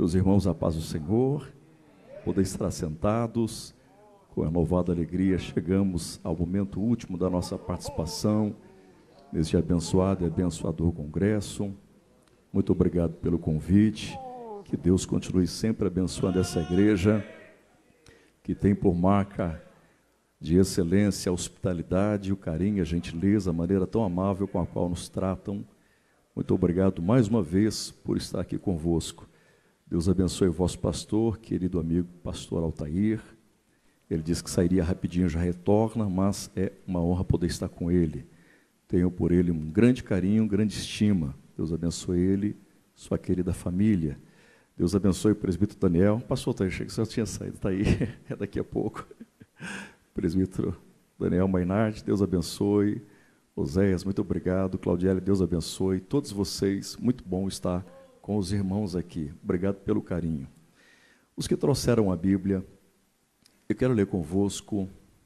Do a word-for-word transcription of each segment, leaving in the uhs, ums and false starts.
Meus irmãos, a paz do Senhor, poder estar sentados, com renovada alegria, chegamos ao momento último da nossa participação, neste abençoado e abençoador congresso. Muito obrigado pelo convite, que Deus continue sempre abençoando essa igreja, que tem por marca de excelência a hospitalidade, o carinho, a gentileza, a maneira tão amável com a qual nos tratam. Muito obrigado mais uma vez por estar aqui convosco. Deus abençoe o vosso pastor, querido amigo pastor Altair. Ele disse que sairia rapidinho, já retorna, mas é uma honra poder estar com ele. Tenho por ele um grande carinho, grande estima. Deus abençoe ele, sua querida família. Deus abençoe o presbítero Daniel. Pastor Altair, achei que o senhor tinha saído, está aí, é daqui a pouco. Presbítero Daniel Mainardi, Deus abençoe. Oséias, muito obrigado. Claudiele, Deus abençoe. Todos vocês, muito bom estar com os irmãos aqui. Obrigado pelo carinho. Os que trouxeram a Bíblia, eu quero ler convosco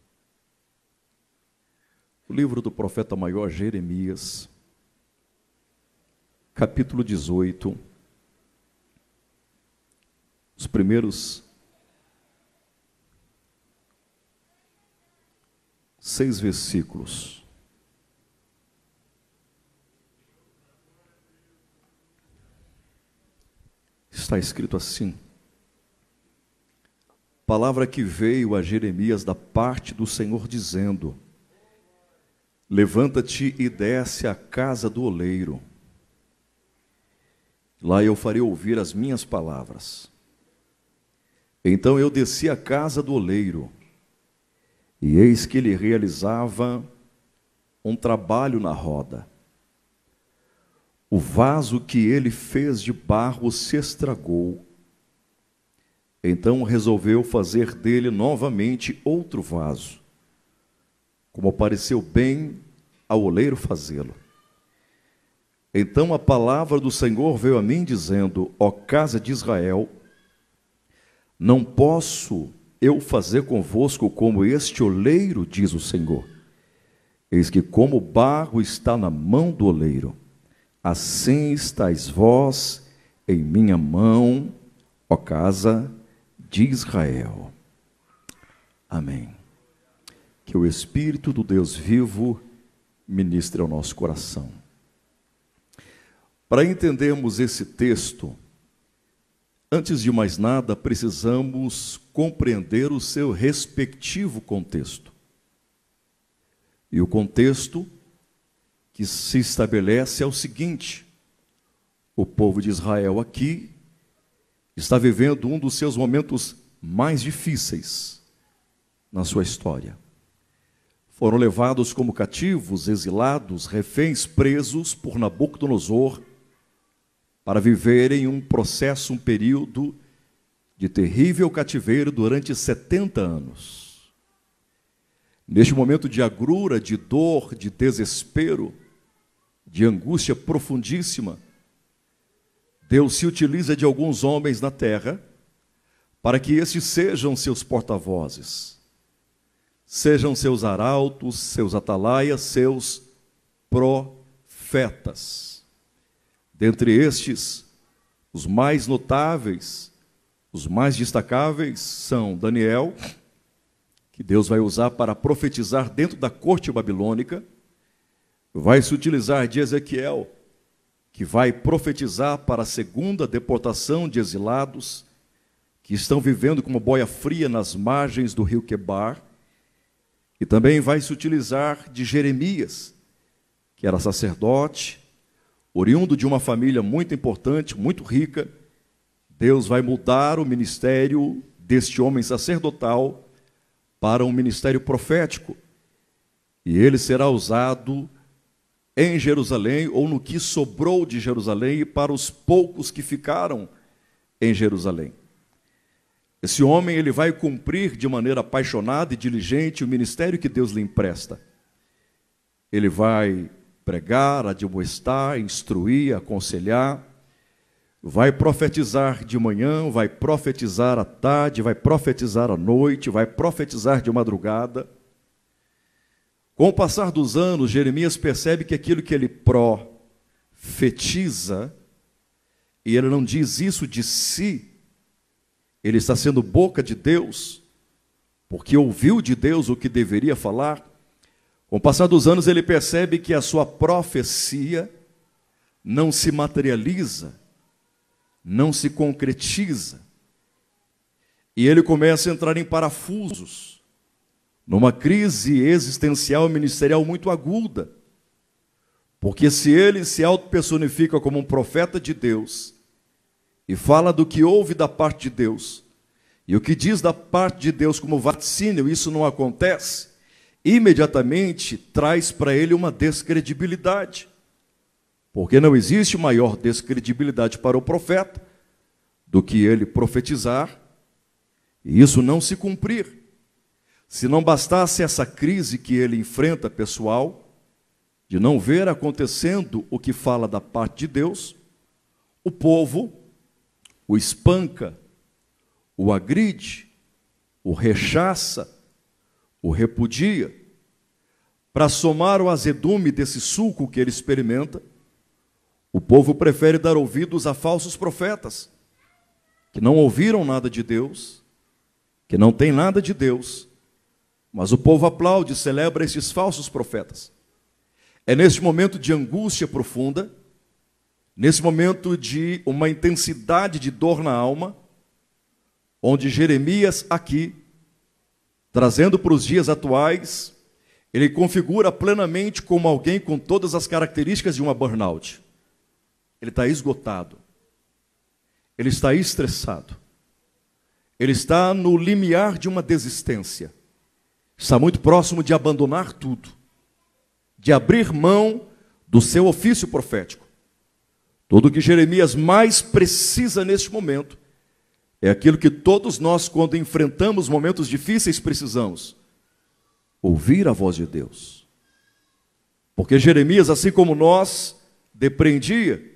o livro do profeta maior Jeremias, capítulo dezoito, os primeiros seis versículos. Está escrito assim: palavra que veio a Jeremias da parte do Senhor, dizendo: levanta-te e desce à casa do oleiro. Lá eu farei ouvir as minhas palavras. Então eu desci à casa do oleiro, e eis que ele realizava um trabalho na roda. O vaso que ele fez de barro se estragou. Então resolveu fazer dele novamente outro vaso, como pareceu bem ao oleiro fazê-lo. Então a palavra do Senhor veio a mim, dizendo: ó casa de Israel, não posso eu fazer convosco como este oleiro, diz o Senhor. Eis que como o barro está na mão do oleiro, assim estáis vós em minha mão, ó casa de Israel. Amém. Que o Espírito do Deus vivo ministre ao nosso coração. Para entendermos esse texto, antes de mais nada, precisamos compreender o seu respectivo contexto. E o contexto que se estabelece é o seguinte: o povo de Israel aqui está vivendo um dos seus momentos mais difíceis na sua história. Foram levados como cativos, exilados, reféns, presos por Nabucodonosor, para viverem um processo, um período de terrível cativeiro durante setenta anos. Neste momento de agrura, de dor, de desespero, de angústia profundíssima, Deus se utiliza de alguns homens na terra para que estes sejam seus porta-vozes, sejam seus arautos, seus atalaias, seus profetas. Dentre estes, os mais notáveis, os mais destacáveis são Daniel, que Deus vai usar para profetizar dentro da corte babilônica. Vai se utilizar de Ezequiel, que vai profetizar para a segunda deportação de exilados, que estão vivendo como boia fria nas margens do rio Quebar. E também vai se utilizar de Jeremias, que era sacerdote, oriundo de uma família muito importante, muito rica. Deus vai mudar o ministério deste homem sacerdotal para um ministério profético. E ele será usado em Jerusalém, ou no que sobrou de Jerusalém, e para os poucos que ficaram em Jerusalém. Esse homem, ele vai cumprir de maneira apaixonada e diligente o ministério que Deus lhe empresta. Ele vai pregar, admoestar, instruir, aconselhar, vai profetizar de manhã, vai profetizar à tarde, vai profetizar à noite, vai profetizar de madrugada. Com o passar dos anos, Jeremias percebe que aquilo que ele profetiza e ele não diz isso de si, ele está sendo boca de Deus, porque ouviu de Deus o que deveria falar. Com o passar dos anos, ele percebe que a sua profecia não se materializa, não se concretiza. E ele começa a entrar em parafusos, numa crise existencial e ministerial muito aguda. Porque se ele se autopersonifica como um profeta de Deus, e fala do que ouve da parte de Deus, e o que diz da parte de Deus como vaticínio, isso não acontece, imediatamente traz para ele uma descredibilidade. Porque não existe maior descredibilidade para o profeta do que ele profetizar e isso não se cumprir. Se não bastasse essa crise que ele enfrenta pessoal, de não ver acontecendo o que fala da parte de Deus, o povo o espanca, o agride, o rechaça, o repudia. Para somar o azedume desse suco que ele experimenta, o povo prefere dar ouvidos a falsos profetas, que não ouviram nada de Deus, que não têm nada de Deus, mas o povo aplaude e celebra esses falsos profetas. É neste momento de angústia profunda, nesse momento de uma intensidade de dor na alma, onde Jeremias aqui, trazendo para os dias atuais, ele configura plenamente como alguém com todas as características de uma burnout. Ele está esgotado, ele está estressado, ele está no limiar de uma desistência, está muito próximo de abandonar tudo, de abrir mão do seu ofício profético. Tudo o que Jeremias mais precisa neste momento é aquilo que todos nós, quando enfrentamos momentos difíceis, precisamos: ouvir a voz de Deus. Porque Jeremias, assim como nós, depreendia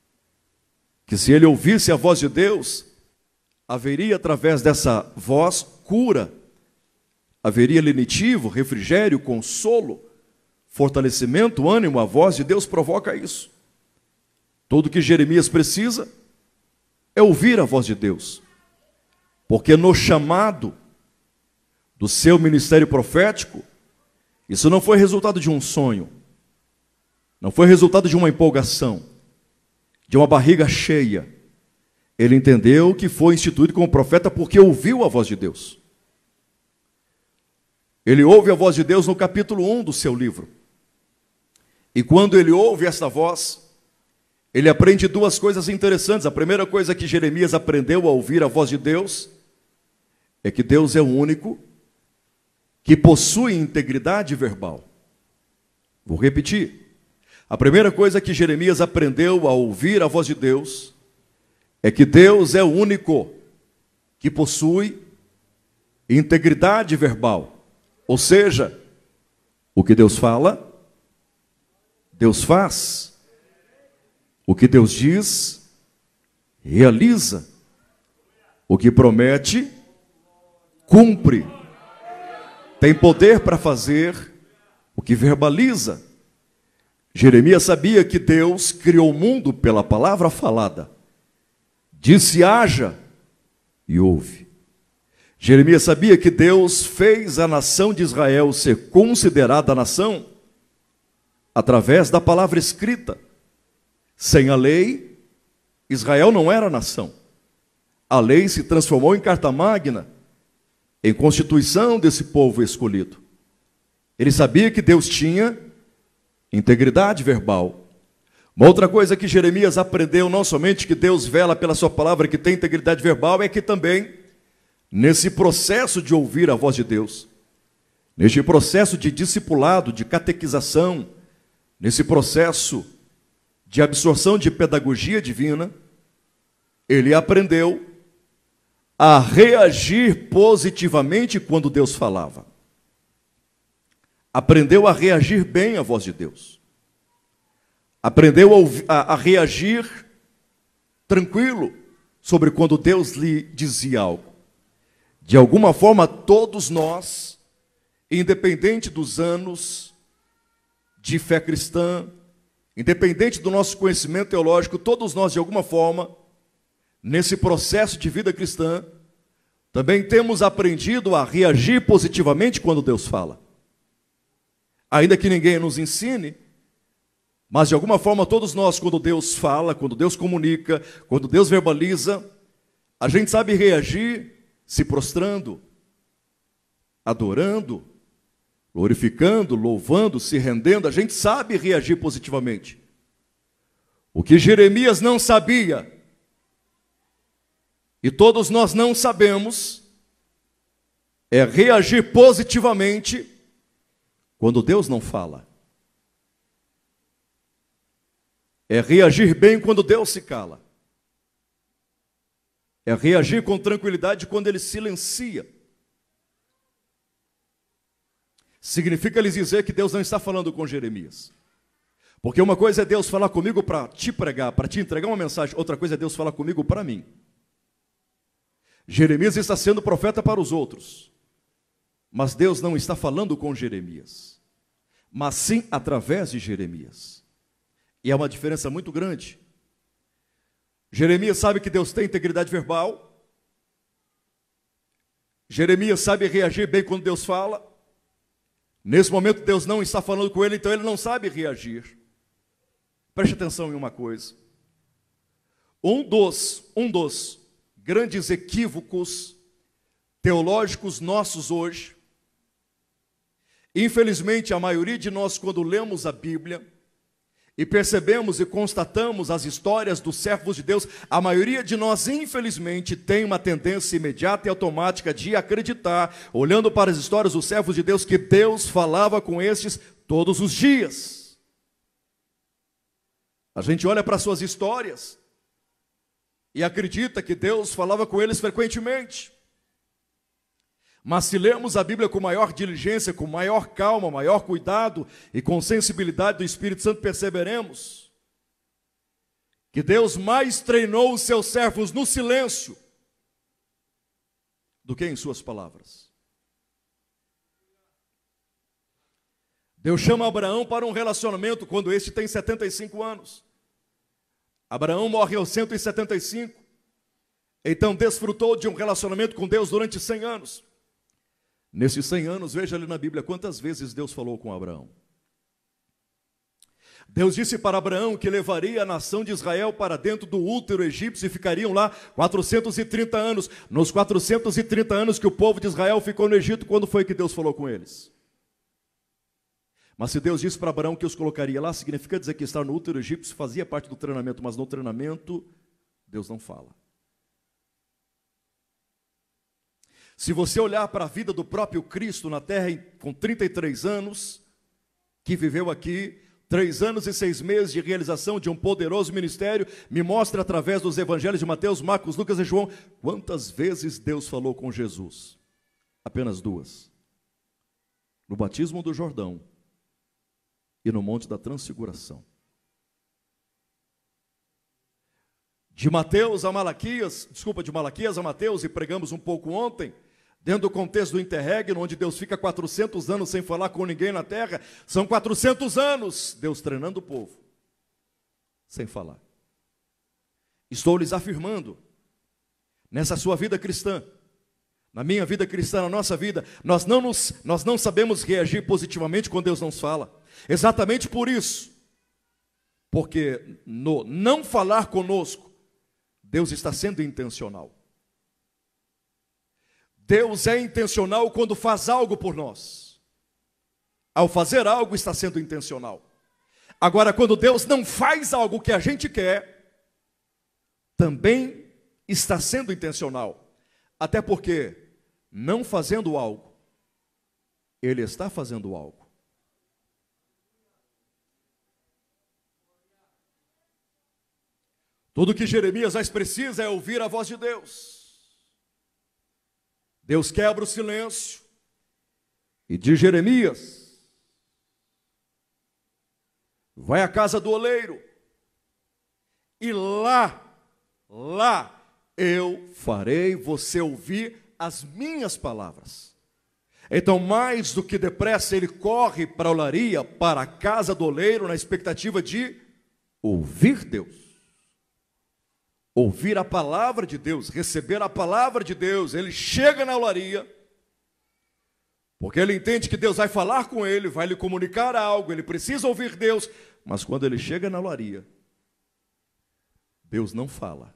que se ele ouvisse a voz de Deus, haveria através dessa voz cura, haveria lenitivo, refrigério, consolo, fortalecimento, ânimo. A voz de Deus provoca isso. Tudo que Jeremias precisa é ouvir a voz de Deus, porque no chamado do seu ministério profético, isso não foi resultado de um sonho, não foi resultado de uma empolgação, de uma barriga cheia. Ele entendeu que foi instituído como profeta porque ouviu a voz de Deus. Ele ouve a voz de Deus no capítulo um do seu livro. E quando ele ouve esta voz, ele aprende duas coisas interessantes. A primeira coisa que Jeremias aprendeu a ouvir a voz de Deus é que Deus é o único que possui integridade verbal. Vou repetir. A primeira coisa que Jeremias aprendeu a ouvir a voz de Deus é que Deus é o único que possui integridade verbal. Ou seja, o que Deus fala, Deus faz. O que Deus diz, realiza. O que promete, cumpre. Tem poder para fazer o que verbaliza. Jeremias sabia que Deus criou o mundo pela palavra falada. Disse haja e houve. Jeremias sabia que Deus fez a nação de Israel ser considerada nação através da palavra escrita. Sem a lei, Israel não era nação. A lei se transformou em carta magna, em constituição desse povo escolhido. Ele sabia que Deus tinha integridade verbal. Uma outra coisa que Jeremias aprendeu, não somente que Deus vela pela sua palavra, que tem integridade verbal, é que também, nesse processo de ouvir a voz de Deus, neste processo de discipulado, de catequização, nesse processo de absorção de pedagogia divina, ele aprendeu a reagir positivamente quando Deus falava. Aprendeu a reagir bem à voz de Deus. Aprendeu a, a, a reagir tranquilo sobre quando Deus lhe dizia algo. De alguma forma, todos nós, independente dos anos de fé cristã, independente do nosso conhecimento teológico, todos nós, de alguma forma, nesse processo de vida cristã, também temos aprendido a reagir positivamente quando Deus fala. Ainda que ninguém nos ensine, mas de alguma forma todos nós, quando Deus fala, quando Deus comunica, quando Deus verbaliza, a gente sabe reagir se prostrando, adorando, glorificando, louvando, se rendendo. A gente sabe reagir positivamente. O que Jeremias não sabia, e todos nós não sabemos, é reagir positivamente quando Deus não fala. É reagir bem quando Deus se cala. É reagir com tranquilidade quando Ele silencia. Significa lhes dizer que Deus não está falando com Jeremias. Porque uma coisa é Deus falar comigo para te pregar, para te entregar uma mensagem. Outra coisa é Deus falar comigo para mim. Jeremias está sendo profeta para os outros. Mas Deus não está falando com Jeremias. Mas sim através de Jeremias. E é uma diferença muito grande. Jeremias sabe que Deus tem integridade verbal. Jeremias sabe reagir bem quando Deus fala. Nesse momento Deus não está falando com ele, então ele não sabe reagir. Preste atenção em uma coisa. Um dos, um dos grandes equívocos teológicos nossos hoje, infelizmente a maioria de nós, quando lemos a Bíblia e percebemos e constatamos as histórias dos servos de Deus, a maioria de nós, infelizmente, tem uma tendência imediata e automática de acreditar, olhando para as histórias dos servos de Deus, que Deus falava com estes todos os dias. A gente olha para suas histórias e acredita que Deus falava com eles frequentemente. Mas se lermos a Bíblia com maior diligência, com maior calma, maior cuidado e com sensibilidade do Espírito Santo, perceberemos que Deus mais treinou os seus servos no silêncio do que em suas palavras. Deus chama Abraão para um relacionamento quando este tem setenta e cinco anos. Abraão morre aos cento e setenta e cinco. Então desfrutou de um relacionamento com Deus durante cem anos. Nesses cem anos, veja ali na Bíblia quantas vezes Deus falou com Abraão. Deus disse para Abraão que levaria a nação de Israel para dentro do útero egípcio e ficariam lá quatrocentos e trinta anos. Nos quatrocentos e trinta anos que o povo de Israel ficou no Egito, quando foi que Deus falou com eles? Mas se Deus disse para Abraão que os colocaria lá, significa dizer que estar no útero egípcio fazia parte do treinamento, mas no treinamento Deus não fala. Se você olhar para a vida do próprio Cristo na terra com trinta e três anos, que viveu aqui, três anos e seis meses de realização de um poderoso ministério, me mostra através dos evangelhos de Mateus, Marcos, Lucas e João, quantas vezes Deus falou com Jesus? Apenas duas. No batismo do Jordão e no Monte da Transfiguração. De Mateus a Malaquias, desculpa, de Malaquias a Mateus, e pregamos um pouco ontem, dentro do contexto do interregno, onde Deus fica quatrocentos anos sem falar com ninguém na terra, são quatrocentos anos Deus treinando o povo, sem falar. Estou lhes afirmando, nessa sua vida cristã, na minha vida cristã, na nossa vida, nós não, nos, nós não sabemos reagir positivamente quando Deus nos fala. Exatamente por isso, porque no não falar conosco, Deus está sendo intencional. Deus é intencional quando faz algo por nós. Ao fazer algo, está sendo intencional. Agora, quando Deus não faz algo que a gente quer, também está sendo intencional. Até porque, não fazendo algo, Ele está fazendo algo. Tudo que Jeremias mais precisa é ouvir a voz de Deus. Deus quebra o silêncio e diz: Jeremias, vai à casa do oleiro e lá, lá eu farei você ouvir as minhas palavras. Então, mais do que depressa, ele corre para a olaria, para a casa do oleiro, na expectativa de ouvir Deus. ouvir a palavra de Deus, receber a palavra de Deus, ele chega na olaria, porque ele entende que Deus vai falar com ele, vai lhe comunicar algo, ele precisa ouvir Deus, mas quando ele chega na olaria, Deus não fala,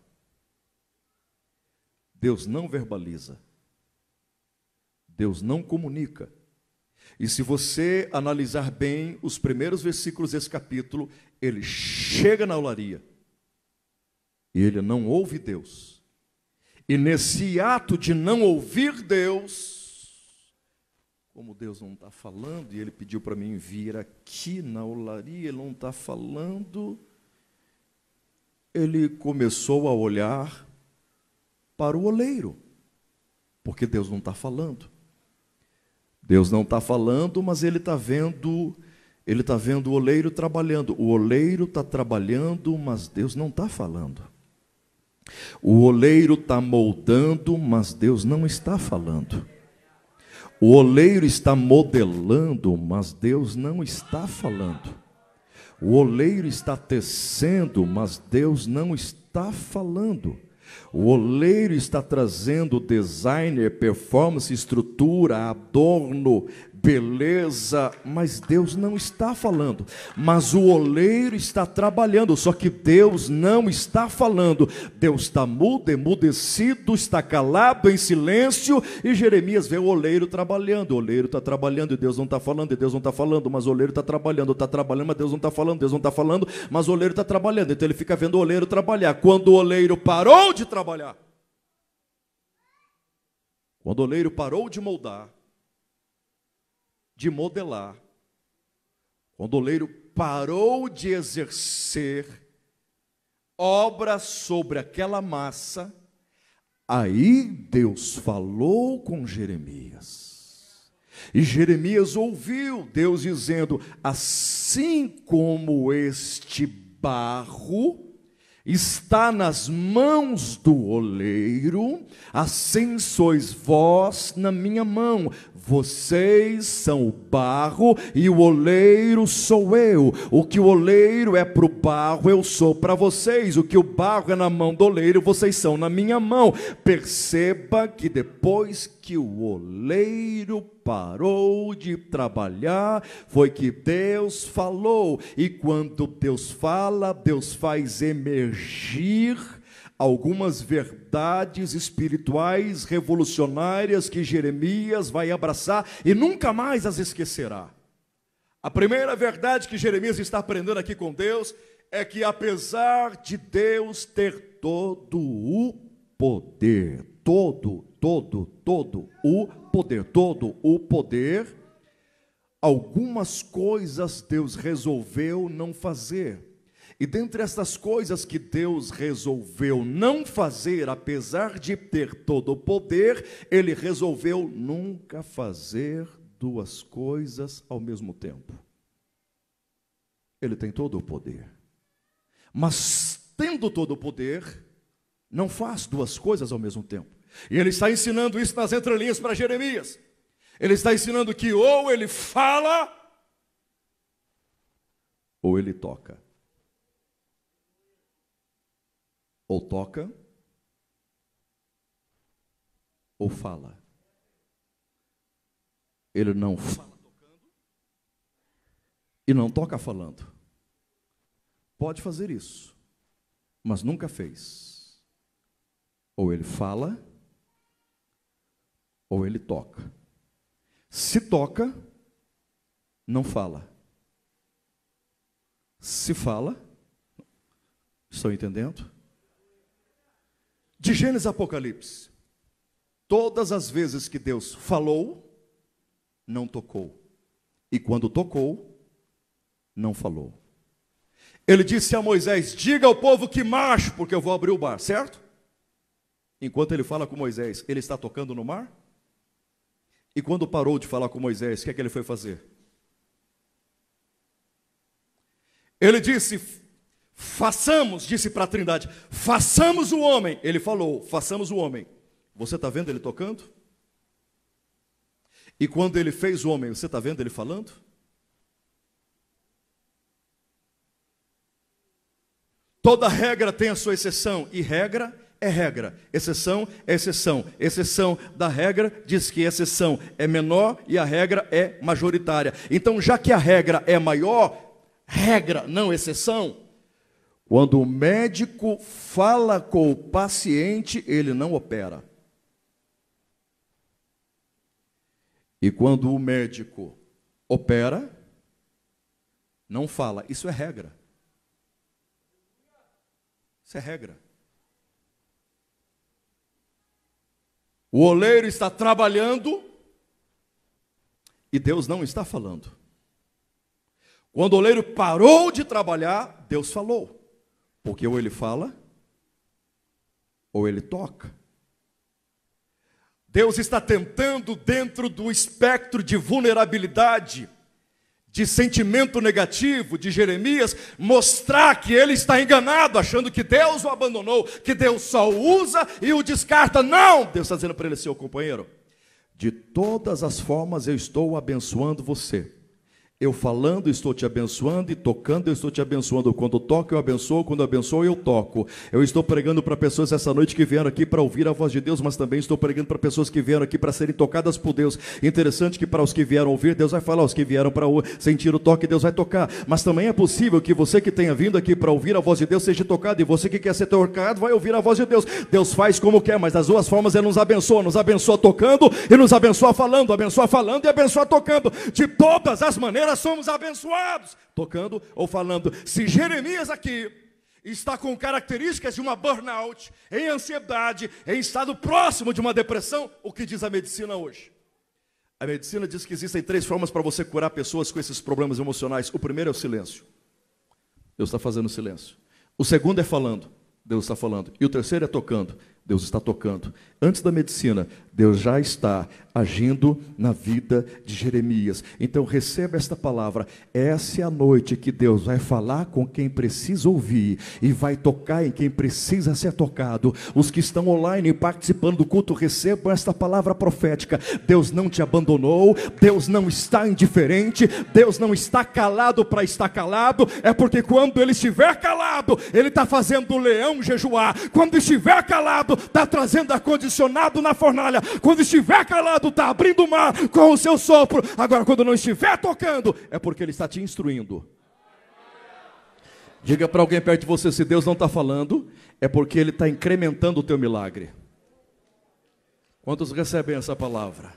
Deus não verbaliza, Deus não comunica. E se você analisar bem os primeiros versículos desse capítulo, ele chega na olaria, e ele não ouve Deus. E nesse ato de não ouvir Deus, como Deus não está falando, e ele pediu para mim vir aqui na olaria, ele não está falando, ele começou a olhar para o oleiro, porque Deus não está falando. Deus não está falando, mas ele está vendo, ele está vendo o oleiro trabalhando. O oleiro está trabalhando, mas Deus não está falando. O oleiro está moldando, mas Deus não está falando. O oleiro está modelando, mas Deus não está falando. O oleiro está tecendo, mas Deus não está falando. O oleiro está trazendo designer, performance, estrutura, adorno, beleza, mas Deus não está falando. Mas o oleiro está trabalhando, só que Deus não está falando. Deus está mudo, emudecido, está calado, em silêncio, e Jeremias vê o oleiro trabalhando. O oleiro está trabalhando e Deus não está falando, e Deus não está falando, mas o oleiro está trabalhando, está trabalhando, mas Deus não está falando, Deus não está falando, mas o oleiro está trabalhando. Então ele fica vendo o oleiro trabalhar. Quando o oleiro parou de trabalhar, quando o oleiro parou de moldar, de modelar, quando o oleiro parou de exercer obra sobre aquela massa, aí Deus falou com Jeremias. E Jeremias ouviu Deus dizendo: assim como este barro está nas mãos do oleiro, assim sois vós na minha mão. Vocês são o barro e o oleiro sou eu. O que o oleiro é para o barro, eu sou para vocês. O que o barro é na mão do oleiro, vocês são na minha mão. Perceba que depois que o oleiro parou de trabalhar, foi que Deus falou. E quando Deus fala, Deus faz emergir algumas verdades espirituais revolucionárias que Jeremias vai abraçar e nunca mais as esquecerá. A primeira verdade que Jeremias está aprendendo aqui com Deus é que, apesar de Deus ter todo o poder, todo, todo, todo o poder, todo o poder, algumas coisas Deus resolveu não fazer. E dentre essas coisas que Deus resolveu não fazer, apesar de ter todo o poder, Ele resolveu nunca fazer duas coisas ao mesmo tempo. Ele tem todo o poder, mas tendo todo o poder, não faz duas coisas ao mesmo tempo. E Ele está ensinando isso nas entrelinhas para Jeremias. Ele está ensinando que ou Ele fala, ou Ele toca. Ou toca, ou fala. Ele não fala tocando e não toca falando. Pode fazer isso, mas nunca fez. Ou ele fala, ou ele toca. Se toca, não fala. Se fala, estão entendendo? De Gênesis a Apocalipse, todas as vezes que Deus falou, não tocou. E quando tocou, não falou. Ele disse a Moisés: diga ao povo que marche, porque eu vou abrir o mar, certo? Enquanto ele fala com Moisés, ele está tocando no mar? E quando parou de falar com Moisés, o que é que ele foi fazer? Ele disse: façamos, disse para a Trindade, façamos o homem. Ele falou, façamos o homem. Você está vendo ele tocando? E quando ele fez o homem, você está vendo ele falando? Toda regra tem a sua exceção, e regra é regra, exceção é exceção. Exceção da regra diz que a exceção é menor e a regra é majoritária. Então, já que a regra é maior, regra, não exceção, quando o médico fala com o paciente, ele não opera. E quando o médico opera, não fala. Isso é regra. Isso é regra. O oleiro está trabalhando e Deus não está falando. Quando o oleiro parou de trabalhar, Deus falou. Porque ou ele fala, ou ele toca. Deus está tentando, dentro do espectro de vulnerabilidade, de sentimento negativo de Jeremias, mostrar que ele está enganado, achando que Deus o abandonou, que Deus só o usa e o descarta. Não! Deus está dizendo para ele, seu companheiro, de todas as formas eu estou abençoando você. Eu falando, estou te abençoando, e tocando, eu estou te abençoando. Quando toco, eu abençoo, quando eu abençoo, eu toco. Eu estou pregando para pessoas essa noite que vieram aqui para ouvir a voz de Deus, mas também estou pregando para pessoas que vieram aqui para serem tocadas por Deus. Interessante que para os que vieram ouvir, Deus vai falar, os que vieram para sentir o toque, Deus vai tocar. Mas também é possível que você que tenha vindo aqui para ouvir a voz de Deus seja tocado, e você que quer ser tocado vai ouvir a voz de Deus. Deus faz como quer, mas das duas formas Ele nos abençoa. Nos abençoa tocando e nos abençoa falando, abençoa falando e abençoa tocando. De todas as maneiras somos abençoados. Tocando ou falando. Se Jeremias aqui está com características de uma burnout, em ansiedade, em estado próximo de uma depressão, o que diz a medicina hoje? A medicina diz que existem três formas para você curar pessoas com esses problemas emocionais. O primeiro é o silêncio. Deus está fazendo silêncio. O segundo é falando. Deus está falando. E o terceiro é tocando. Deus está tocando. Antes da medicina, Deus já está agindo na vida de Jeremias. Então receba esta palavra. Essa é a noite que Deus vai falar com quem precisa ouvir e vai tocar em quem precisa ser tocado. Os que estão online participando do culto, recebam esta palavra profética. Deus não te abandonou, Deus não está indiferente, Deus não está calado para estar calado. É porque quando Ele estiver calado, Ele está fazendo o leão jejuar. Quando estiver calado, está trazendo ar-condicionado na fornalha. Quando estiver calado, está abrindo o mar com o seu sopro. Agora, quando não estiver tocando, é porque Ele está te instruindo. Diga para alguém perto de você, se Deus não está falando, é porque Ele está incrementando o teu milagre. Quantos recebem essa palavra?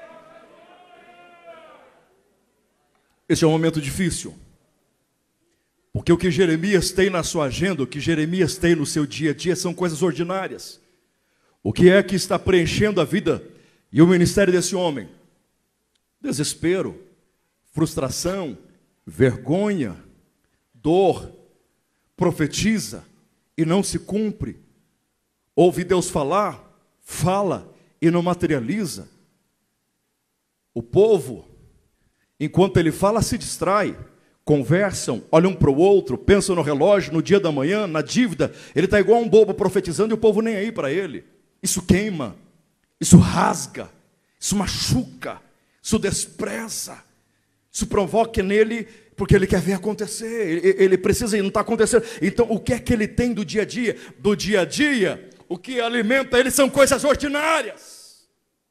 Este é um momento difícil, porque o que Jeremias tem na sua agenda, o que Jeremias tem no seu dia a dia, são coisas ordinárias. O que é que está preenchendo a vida e o ministério desse homem? Desespero, frustração, vergonha, dor. Profetiza e não se cumpre. Ouve Deus falar, fala e não materializa. O povo, enquanto ele fala, se distrai. Conversam, olham um para o outro, pensam no relógio, no dia da manhã, na dívida. Ele está igual um bobo profetizando e o povo nem aí para ele. Isso queima, isso rasga, isso machuca, isso despreza, isso provoca nele, porque ele quer ver acontecer, ele, ele precisa e não está acontecendo. Então, o que é que ele tem do dia a dia? Do dia a dia, o que alimenta ele são coisas ordinárias.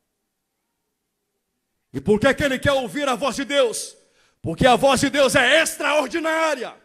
E por que é que ele quer ouvir a voz de Deus? Porque a voz de Deus é extraordinária.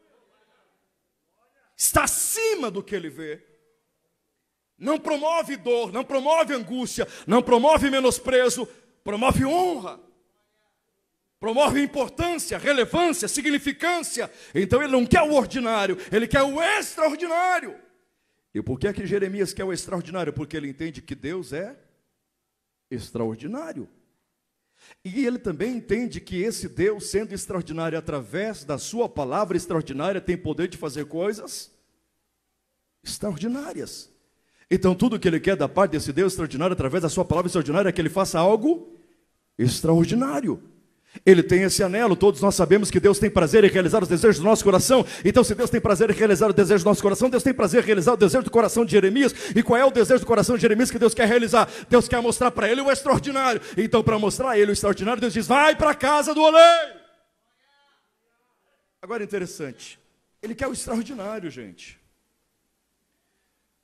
Está acima do que ele vê. Não promove dor, não promove angústia, não promove menosprezo, promove honra. Promove importância, relevância, significância. Então ele não quer o ordinário, ele quer o extraordinário. E por que é que Jeremias quer o extraordinário? Porque ele entende que Deus é extraordinário. E ele também entende que esse Deus, sendo extraordinário através da sua palavra extraordinária, tem poder de fazer coisas extraordinárias. Então tudo que ele quer da parte desse Deus extraordinário, através da sua palavra extraordinária, é que ele faça algo extraordinário. Ele tem esse anelo, todos nós sabemos que Deus tem prazer em realizar os desejos do nosso coração. Então se Deus tem prazer em realizar o desejo do nosso coração, Deus tem prazer em realizar o desejo do coração de Jeremias. E qual é o desejo do coração de Jeremias que Deus quer realizar? Deus quer mostrar para ele o extraordinário. Então para mostrar a ele o extraordinário, Deus diz, vai para a casa do oleiro. Agora interessante, ele quer o extraordinário, gente.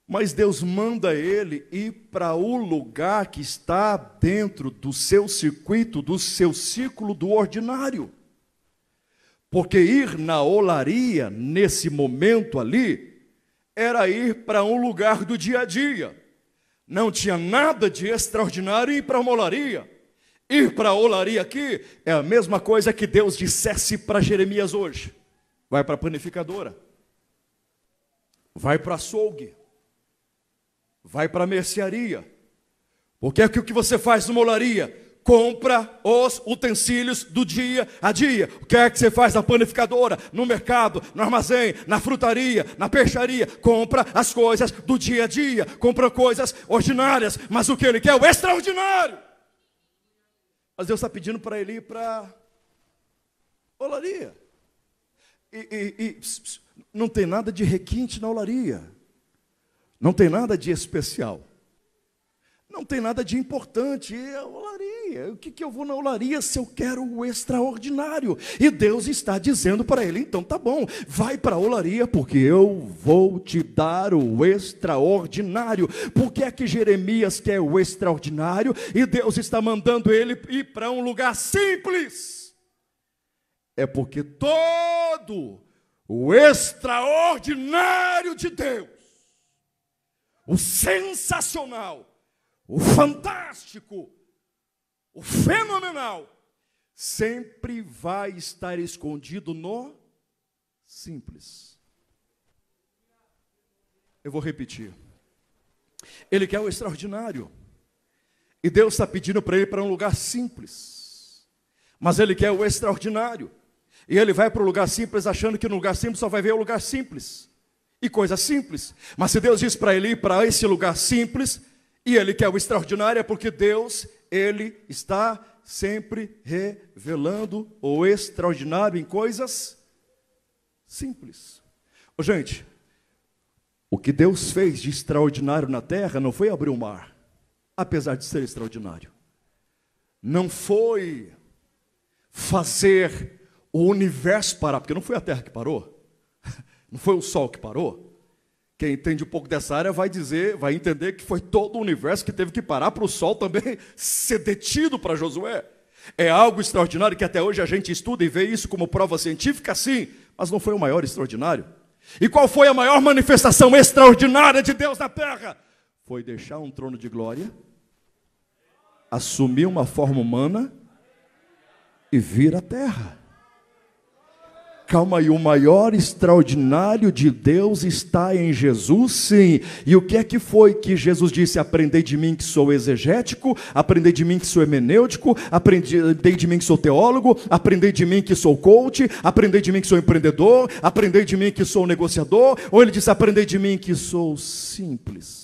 Mas Deus manda ele ir para o lugar que está dentro do seu circuito, do seu círculo do ordinário. Porque ir na olaria, nesse momento ali, era ir para um lugar do dia a dia. Não tinha nada de extraordinário ir para uma olaria. Ir para a olaria aqui é a mesma coisa que Deus dissesse para Jeremias hoje. Vai para a panificadora. Vai para o açougue. Vai para a mercearia. Porque é que o que você faz numa olaria? Compra os utensílios do dia a dia. O que é que você faz na panificadora, no mercado, no armazém, na frutaria, na peixaria? Compra as coisas do dia a dia. Compra coisas ordinárias. Mas o que ele quer é o extraordinário. Mas Deus está pedindo para ele ir para a olaria. E, e, e ps, ps, não tem nada de requinte na olaria. Não tem nada de especial. Não tem nada de importante. É a olaria. O que, que eu vou na olaria se eu quero o extraordinário? E Deus está dizendo para ele, então tá bom, vai para a olaria, porque eu vou te dar o extraordinário. Por que é que Jeremias quer o extraordinário? E Deus está mandando ele ir para um lugar simples. É porque todo o extraordinário de Deus, o sensacional, o fantástico, o fenomenal, sempre vai estar escondido no simples. Eu vou repetir. Ele quer o extraordinário. E Deus está pedindo para ele para um lugar simples. Mas ele quer o extraordinário. E ele vai para o lugar simples achando que no lugar simples só vai ver o lugar simples. E coisa simples. Mas se Deus diz para ele ir para esse lugar simples, e ele quer o extraordinário, é porque Deus, ele está sempre revelando o extraordinário em coisas simples. Ô, gente, o que Deus fez de extraordinário na terra não foi abrir o mar, apesar de ser extraordinário. Não foi fazer o universo parar, porque não foi a terra que parou, não foi o sol que parou. Quem entende um pouco dessa área vai dizer, vai entender que foi todo o universo que teve que parar para o sol também ser detido para Josué. É algo extraordinário que até hoje a gente estuda e vê isso como prova científica, sim, mas não foi o maior extraordinário. E qual foi a maior manifestação extraordinária de Deus na terra? Foi deixar um trono de glória, assumir uma forma humana e vir à terra. Calma aí, o maior extraordinário de Deus está em Jesus, sim. E o que é que foi que Jesus disse? Aprendei de mim que sou exegético, aprendei de mim que sou hermenêutico, aprendei de mim que sou teólogo, aprendei de mim que sou coach, aprendei de mim que sou empreendedor, aprendei de mim que sou negociador, ou ele disse, aprendei de mim que sou simples.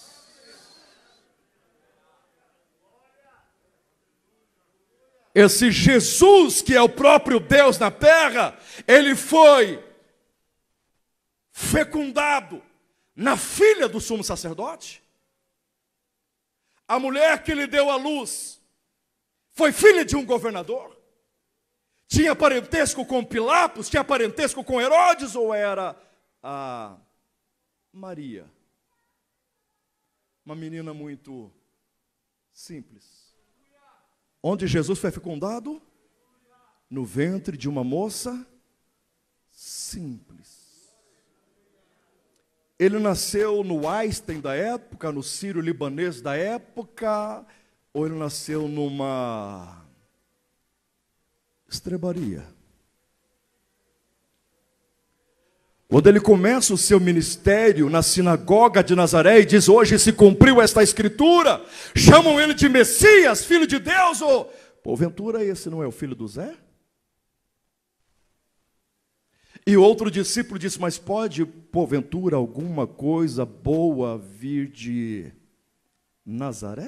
Esse Jesus, que é o próprio Deus na terra, ele foi fecundado na filha do sumo sacerdote. A mulher que lhe deu a luz foi filha de um governador. Tinha parentesco com Pilatos, tinha parentesco com Herodes, ou era a Maria? Uma menina muito simples. Onde Jesus foi fecundado? No ventre de uma moça simples. Ele nasceu no Einstein da época, no sírio-libanês da época, ou ele nasceu numa estrebaria? Quando ele começa o seu ministério na sinagoga de Nazaré e diz, hoje se cumpriu esta escritura, chamam ele de Messias, filho de Deus, ou porventura esse não é o filho do Zé? E outro discípulo disse, mas pode porventura alguma coisa boa vir de Nazaré?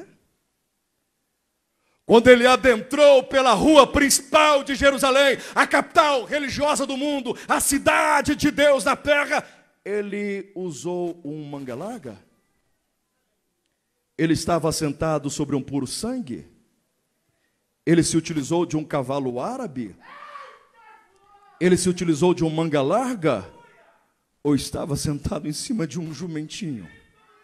Quando ele adentrou pela rua principal de Jerusalém, a capital religiosa do mundo, a cidade de Deus na terra, ele usou um manga larga? Ele estava sentado sobre um puro sangue? Ele se utilizou de um cavalo árabe? Ele se utilizou de um manga larga? Ou estava sentado em cima de um jumentinho?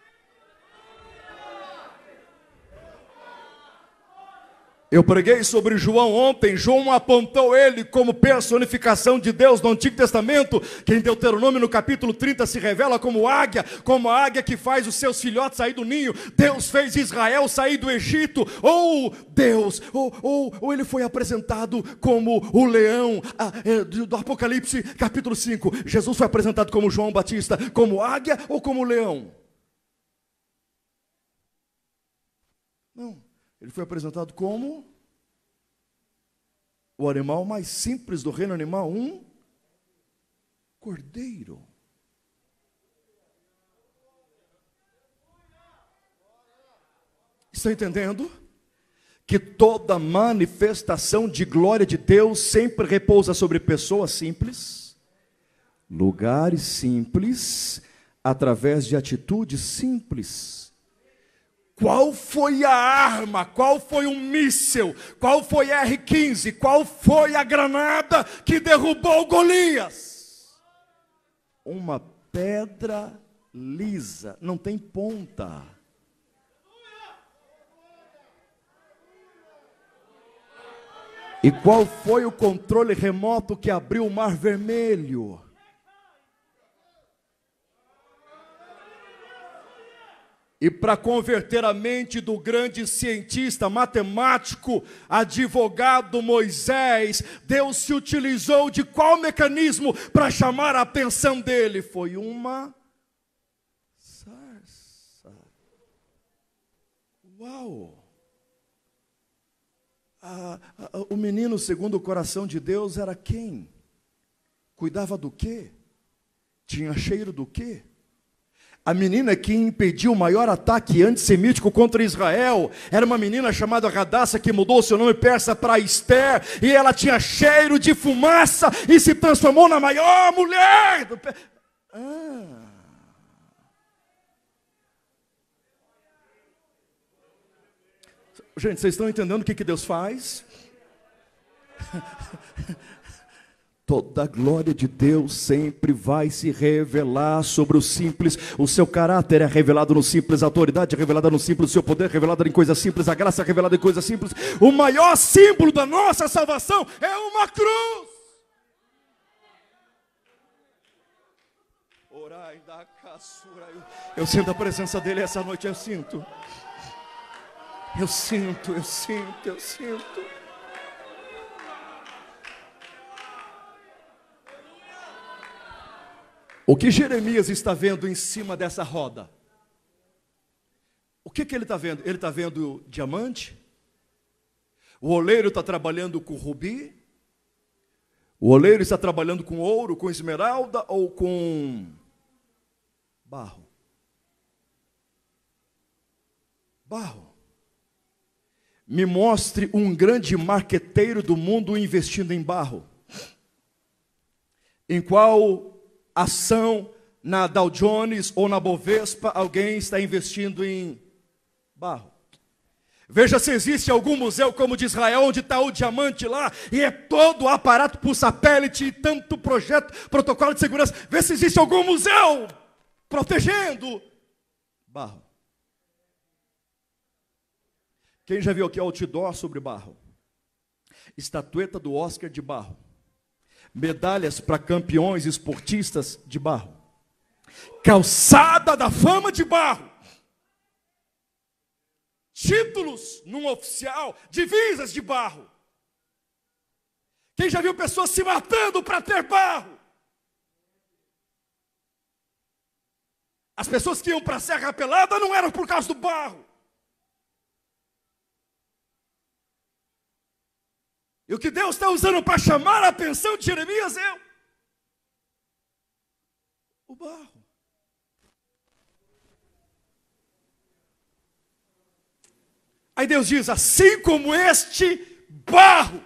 Eu preguei sobre João ontem. João apontou ele como personificação de Deus no Antigo Testamento, que em Deuteronômio no capítulo trinta se revela como águia, como a águia que faz os seus filhotes sair do ninho. Deus fez Israel sair do Egito, ou Deus, ou, ou, ou ele foi apresentado como o leão a, é, do Apocalipse capítulo cinco. Jesus foi apresentado como João Batista, como águia ou como leão? Não. Ele foi apresentado como o animal mais simples do reino animal, um cordeiro. Está entendendo? Que toda manifestação de glória de Deus sempre repousa sobre pessoas simples, lugares simples, através de atitudes simples. Qual foi a arma, qual foi o míssil, qual foi a R quinze, qual foi a granada que derrubou Golias? Uma pedra lisa, não tem ponta. E qual foi o controle remoto que abriu o Mar Vermelho? E para converter a mente do grande cientista, matemático, advogado Moisés, Deus se utilizou de qual mecanismo para chamar a atenção dele? Foi uma sarça. Uau! Ah, ah, o menino, segundo o coração de Deus, era quem? Cuidava do quê? Tinha cheiro do quê? A menina que impediu o maior ataque antissemítico contra Israel era uma menina chamada Radassa, que mudou seu nome persa para Esther, e ela tinha cheiro de fumaça e se transformou na maior mulher do... ah. Gente, vocês estão entendendo o que, que Deus faz? Toda a glória de Deus sempre vai se revelar sobre o simples. O seu caráter é revelado no simples, a autoridade é revelada no simples, o seu poder é revelado em coisas simples, a graça é revelada em coisas simples. O maior símbolo da nossa salvação é uma cruz. Eu sinto a presença dele essa noite, eu sinto. Eu sinto, eu sinto, eu sinto. O que Jeremias está vendo em cima dessa roda? O que, que ele está vendo? Ele está vendo diamante? O oleiro está trabalhando com rubi? O oleiro está trabalhando com ouro, com esmeralda ou com barro? Barro. Me mostre um grande marqueteiro do mundo investindo em barro. Em qual ação na Dow Jones ou na Bovespa alguém está investindo em barro? Veja se existe algum museu como o de Israel, onde está o diamante lá, e é todo o aparato por satélite, e tanto projeto, protocolo de segurança. Vê se existe algum museu protegendo barro. Quem já viu aqui outdoor sobre barro? Estatueta do Oscar de barro. Medalhas para campeões esportistas de barro. Calçada da fama de barro. Títulos num oficial, divisas de barro. Quem já viu pessoas se matando para ter barro? As pessoas que iam para a Serra Pelada não eram por causa do barro. E o que Deus está usando para chamar a atenção de Jeremias é o barro. Aí Deus diz, assim como este barro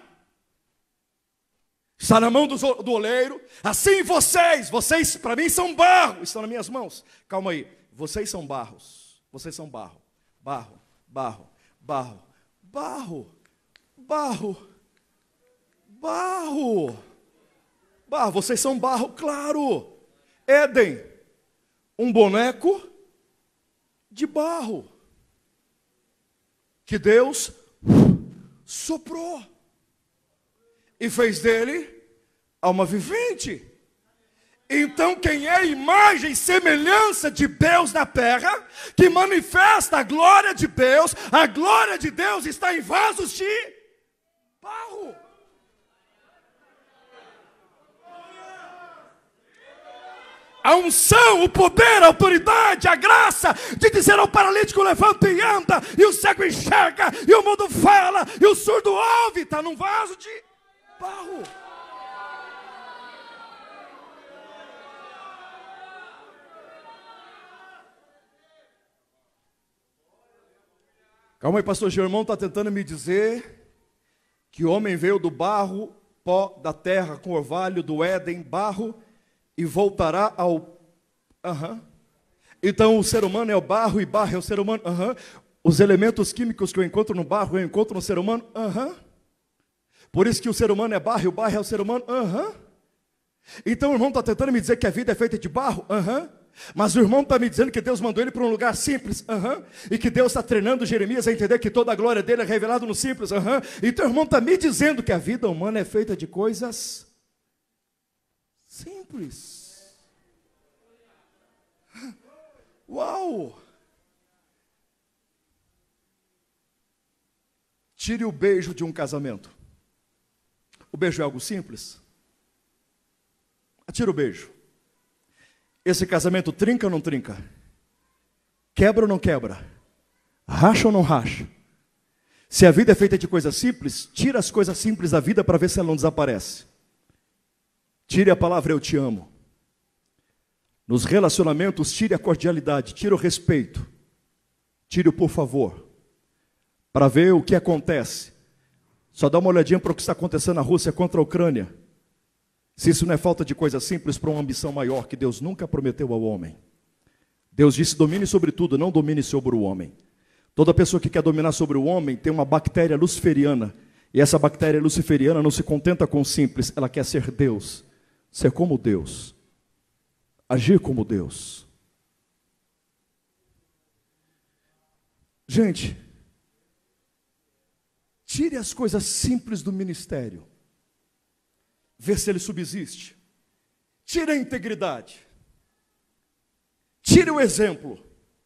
está na mão do, do oleiro, assim vocês, vocês para mim são barro, estão nas minhas mãos. Calma aí, vocês são barros, vocês são barro, barro, barro, barro, barro, barro. Barro, barro, vocês são barro, claro. Éden, um boneco de barro, que Deus soprou e fez dele alma vivente. Então quem é a imagem e semelhança de Deus na terra, que manifesta a glória de Deus, a glória de Deus está em vasos de barro. A unção, o poder, a autoridade, a graça de dizer ao paralítico: levanta e anda, e o cego enxerga, e o mudo fala, e o surdo ouve, está num vaso de barro. Calma aí, pastor, seu irmão está tentando me dizer que o homem veio do barro, pó da terra, com orvalho do Éden, barro, e voltará ao... Uhum. Então o ser humano é o barro e barro é o ser humano. Uhum. Os elementos químicos que eu encontro no barro, eu encontro no ser humano. Uhum. Por isso que o ser humano é barro e o barro é o ser humano. Uhum. Então o irmão está tentando me dizer que a vida é feita de barro. Uhum. Mas o irmão está me dizendo que Deus mandou ele para um lugar simples. Uhum. E que Deus está treinando Jeremias a entender que toda a glória dele é revelada no simples. Uhum. Então o irmão está me dizendo que a vida humana é feita de coisas simples. Uau! Tire o beijo de um casamento. O beijo é algo simples? Tira o beijo. Esse casamento trinca ou não trinca? Quebra ou não quebra? Racha ou não racha? Se a vida é feita de coisas simples, tira as coisas simples da vida para ver se ela não desaparece. Tire a palavra eu te amo. Nos relacionamentos, tire a cordialidade, tire o respeito, tire o por favor, para ver o que acontece. Só dá uma olhadinha para o que está acontecendo na Rússia contra a Ucrânia. Se isso não é falta de coisa simples para uma ambição maior que Deus nunca prometeu ao homem. Deus disse: domine sobre tudo, não domine sobre o homem. Toda pessoa que quer dominar sobre o homem tem uma bactéria luciferiana. E essa bactéria luciferiana não se contenta com o simples, ela quer ser Deus. Ser como Deus. Agir como Deus. Gente, tire as coisas simples do ministério. Vê se ele subsiste. Tire a integridade. Tire o exemplo.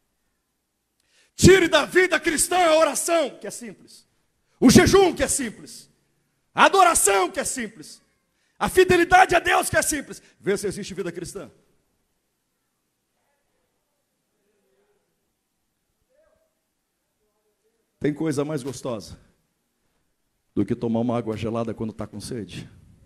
Tire da vida cristã a oração, que é simples. O jejum, que é simples. A adoração, que é simples. A fidelidade a Deus, que é simples. Vê se existe vida cristã. Tem coisa mais gostosa do que tomar uma água gelada quando está com sede?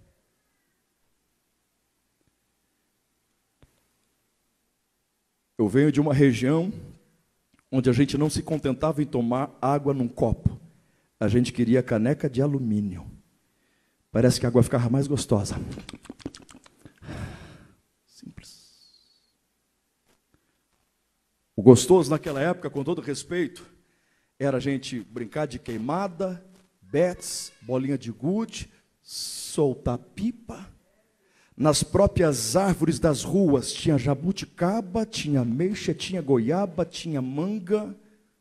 Eu venho de uma região onde a gente não se contentava em tomar água num copo. A gente queria caneca de alumínio. Parece que a água ficava mais gostosa. Simples. O gostoso naquela época, com todo respeito, era a gente brincar de queimada, bets, bolinha de gude, soltar pipa. Nas próprias árvores das ruas tinha jabuticaba, tinha ameixa, tinha goiaba, tinha manga.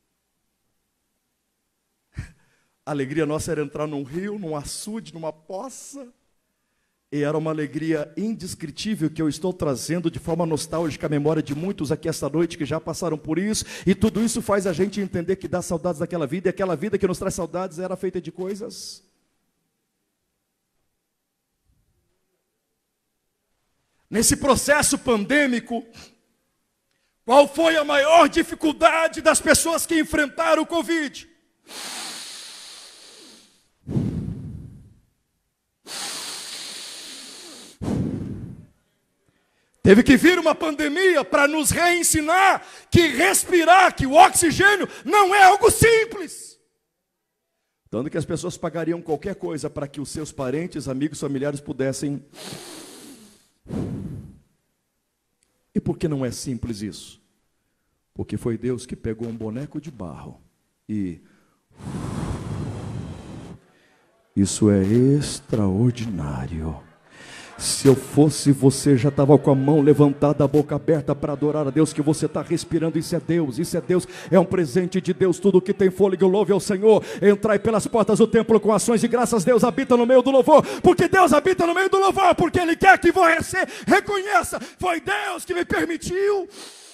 A alegria nossa era entrar num rio, num açude, numa poça. E era uma alegria indescritível que eu estou trazendo de forma nostálgica à memória de muitos aqui esta noite que já passaram por isso. E tudo isso faz a gente entender que dá saudades daquela vida. E aquela vida que nos traz saudades era feita de coisas. Nesse processo pandêmico, qual foi a maior dificuldade das pessoas que enfrentaram o Covid? Teve que vir uma pandemia para nos reensinar que respirar, que o oxigênio não é algo simples. Tanto que as pessoas pagariam qualquer coisa para que os seus parentes, amigos, familiares pudessem... E por que não é simples isso? Porque foi Deus que pegou um boneco de barro e... Isso é extraordinário. Se eu fosse você, já estava com a mão levantada, a boca aberta para adorar a Deus, que você está respirando. Isso é Deus, isso é Deus, é um presente de Deus. Tudo que tem fôlego, louve ao Senhor. Entrai pelas portas do templo com ações de graças. Deus habita no meio do louvor, porque Deus habita no meio do louvor, porque Ele quer que você reconheça, foi Deus que me permitiu.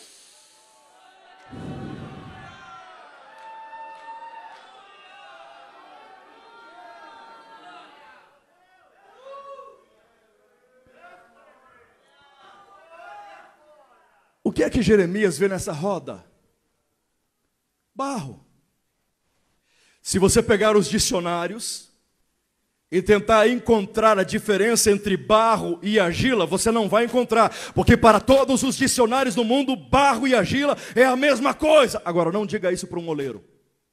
O que é que Jeremias vê nessa roda? Barro. Se você pegar os dicionários e tentar encontrar a diferença entre barro e argila, você não vai encontrar, porque para todos os dicionários do mundo, barro e argila é a mesma coisa. Agora, não diga isso para um oleiro.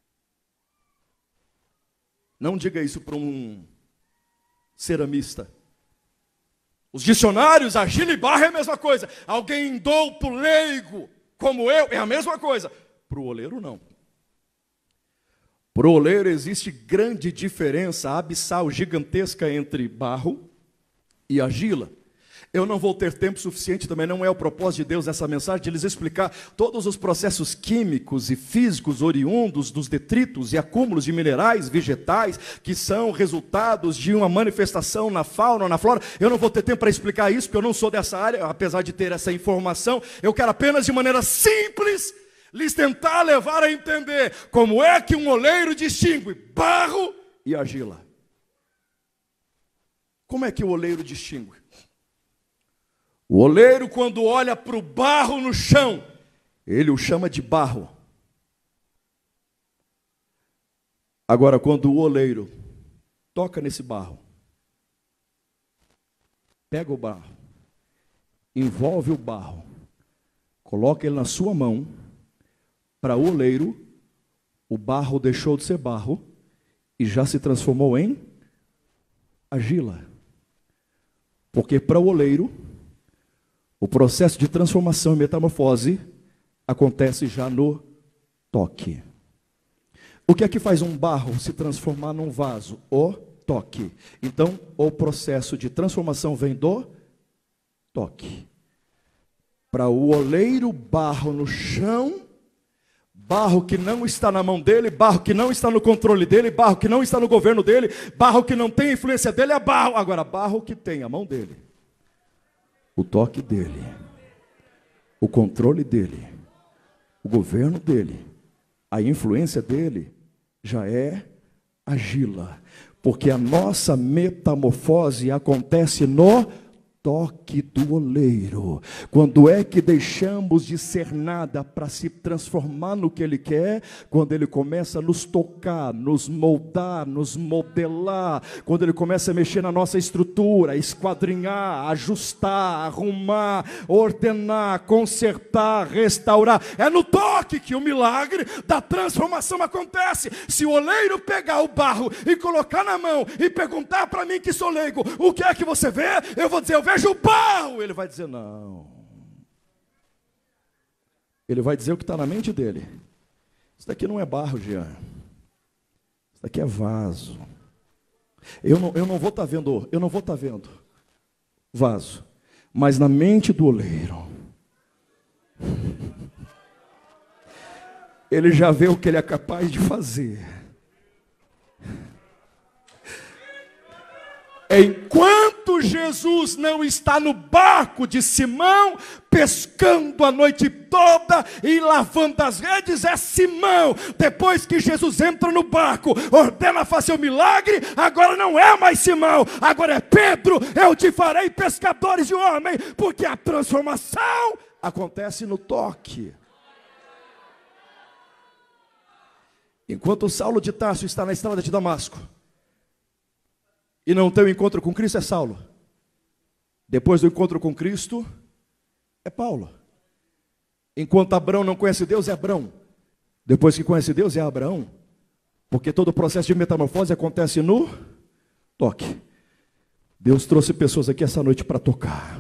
Não diga isso para um ceramista. Os dicionários, argila e barro é a mesma coisa. Alguém indouto, leigo, como eu, é a mesma coisa. Para o oleiro, não. Para o oleiro existe grande diferença, abissal, gigantesca entre barro e argila. Eu não vou ter tempo suficiente, também não é o propósito de Deus nessa mensagem, de lhes explicar todos os processos químicos e físicos oriundos dos detritos e acúmulos de minerais, vegetais, que são resultados de uma manifestação na fauna, na flora. Eu não vou ter tempo para explicar isso, porque eu não sou dessa área, apesar de ter essa informação. Eu quero apenas, de maneira simples, lhes tentar levar a entender como é que um oleiro distingue barro e argila. Como é que o oleiro distingue? O oleiro, quando olha para o barro no chão, ele o chama de barro. Agora, quando o oleiro toca nesse barro, pega o barro, envolve o barro, coloca ele na sua mão, para o oleiro, o barro deixou de ser barro e já se transformou em argila. Porque para o oleiro, o processo de transformação e metamorfose acontece já no toque. O que é que faz um barro se transformar num vaso? O toque. Então, o processo de transformação vem do toque. Para o oleiro, barro no chão, barro que não está na mão dele, barro que não está no controle dele, barro que não está no governo dele, barro que não tem influência dele, é barro. Agora, barro que tem a mão dele, o toque dele, o controle dele, o governo dele, a influência dele, já é argila. Porque a nossa metamorfose acontece no toque do oleiro. Quando é que deixamos de ser nada para se transformar no que Ele quer? Quando Ele começa a nos tocar, nos moldar, nos modelar. Quando Ele começa a mexer na nossa estrutura, esquadrinhar, ajustar, arrumar, ordenar, consertar, restaurar. É no toque que o milagre da transformação acontece. Se o oleiro pegar o barro e colocar na mão e perguntar para mim, que sou leigo, o que é que você vê? Eu vou dizer, eu vejo o barro. Ele vai dizer, não. Ele vai dizer o que está na mente dele. Isso daqui não é barro, Jean. Isso daqui é vaso. Eu não, eu não vou estar tá vendo, eu não vou estar tá vendo vaso. Mas na mente do oleiro, ele já vê o que ele é capaz de fazer. Enquanto Jesus não está no barco de Simão, pescando a noite toda e lavando as redes, é Simão. Depois que Jesus entra no barco, ordena fazer o milagre, agora não é mais Simão, agora é Pedro. Eu te farei pescadores de homem, porque a transformação acontece no toque. Enquanto Saulo de Tarso está na estrada de Damasco e não tem o encontro com Cristo, é Saulo. Depois do encontro com Cristo, é Paulo. Enquanto Abraão não conhece Deus, é Abraão. Depois que conhece Deus, é Abraão. Porque todo o processo de metamorfose acontece no toque. Deus trouxe pessoas aqui essa noite para tocar.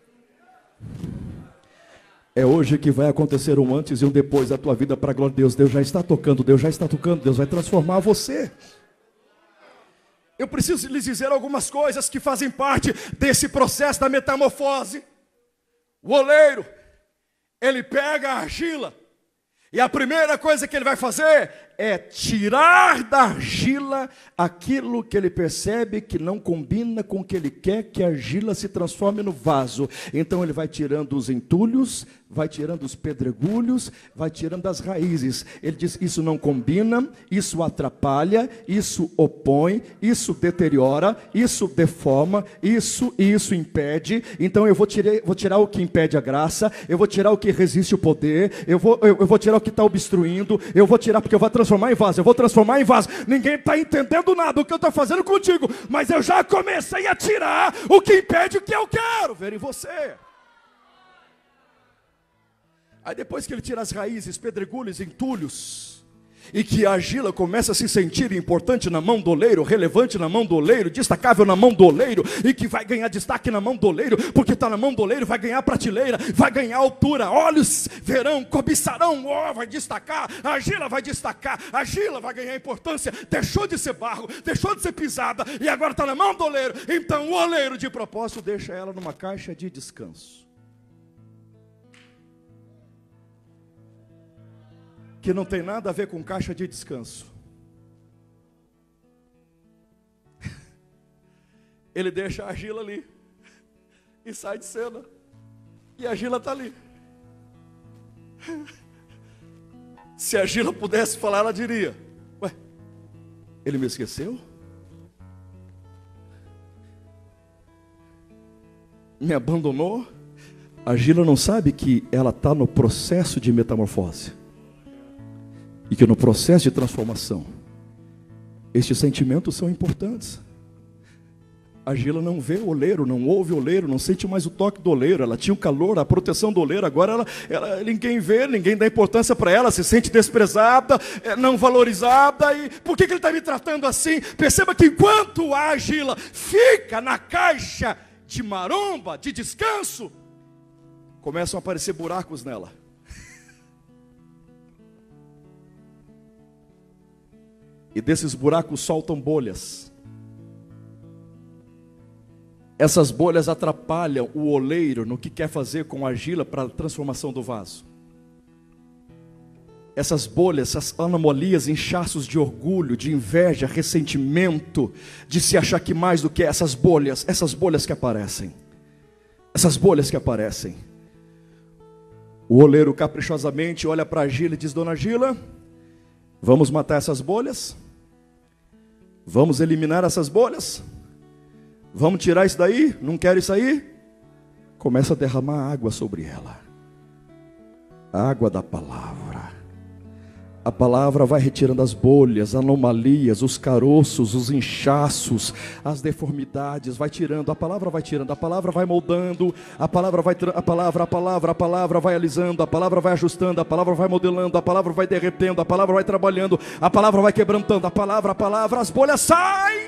É hoje que vai acontecer um antes e um depois da tua vida para a glória de Deus. Deus já está tocando, Deus já está tocando, Deus vai transformar você. Eu preciso lhes dizer algumas coisas que fazem parte desse processo da metamorfose. O oleiro, ele pega a argila, e a primeira coisa que ele vai fazer é tirar da argila aquilo que ele percebe que não combina com o que ele quer que a argila se transforme no vaso. Então ele vai tirando os entulhos, vai tirando os pedregulhos, vai tirando as raízes. Ele diz: isso não combina, isso atrapalha, isso opõe, isso deteriora, isso deforma, isso e isso impede. Então eu vou tirar, vou tirar o que impede a graça, eu vou tirar o que resiste o poder, eu vou, eu, eu vou tirar o que está obstruindo, eu vou tirar porque eu vou transformar em vaso, eu vou transformar em vaso. Ninguém está entendendo nada do que eu estou fazendo contigo, mas eu já comecei a tirar o que impede o que eu quero ver em você. Aí depois que ele tira as raízes, pedregulhos, entulhos, e que a argila começa a se sentir importante na mão do oleiro, relevante na mão do oleiro, destacável na mão do oleiro, e que vai ganhar destaque na mão do oleiro, porque está na mão do oleiro, vai ganhar prateleira, vai ganhar altura, olhos verão, cobiçarão, oh, vai destacar, a argila vai destacar, a argila vai ganhar importância, deixou de ser barro, deixou de ser pisada, e agora está na mão do oleiro. Então o oleiro de propósito deixa ela numa caixa de descanso, que não tem nada a ver com caixa de descanso. Ele deixa a argila ali e sai de cena, e a argila está ali. Se a argila pudesse falar, ela diria: ué, ele me esqueceu? Me abandonou? A argila não sabe que ela está no processo de metamorfose, e que no processo de transformação, estes sentimentos são importantes. A argila não vê o oleiro, não ouve o oleiro, não sente mais o toque do oleiro. Ela tinha o calor, a proteção do oleiro. Agora ela, ela, ninguém vê, ninguém dá importância para ela, se sente desprezada, não valorizada. E por que, que ele está me tratando assim? Perceba que enquanto a argila fica na caixa de maromba, de descanso, começam a aparecer buracos nela. E desses buracos soltam bolhas. Essas bolhas atrapalham o oleiro no que quer fazer com a argila para a transformação do vaso. Essas bolhas, essas anomalias, inchaços de orgulho, de inveja, ressentimento, de se achar que mais do que essas bolhas, essas bolhas que aparecem. Essas bolhas que aparecem. O oleiro caprichosamente olha para a argila e diz: dona Argila, vamos matar essas bolhas? Vamos eliminar essas bolhas? Vamos tirar isso daí? Não quero isso aí? Começa a derramar água sobre ela. A água da palavra. A palavra vai retirando as bolhas, anomalias, os caroços, os inchaços, as deformidades, vai tirando, a palavra vai tirando, a palavra vai moldando, a palavra vai, a palavra, a palavra, a palavra vai alisando, a palavra vai ajustando, a palavra vai modelando, a palavra vai derretendo, a palavra vai trabalhando, a palavra vai quebrantando, a palavra, a palavra, as bolhas saem.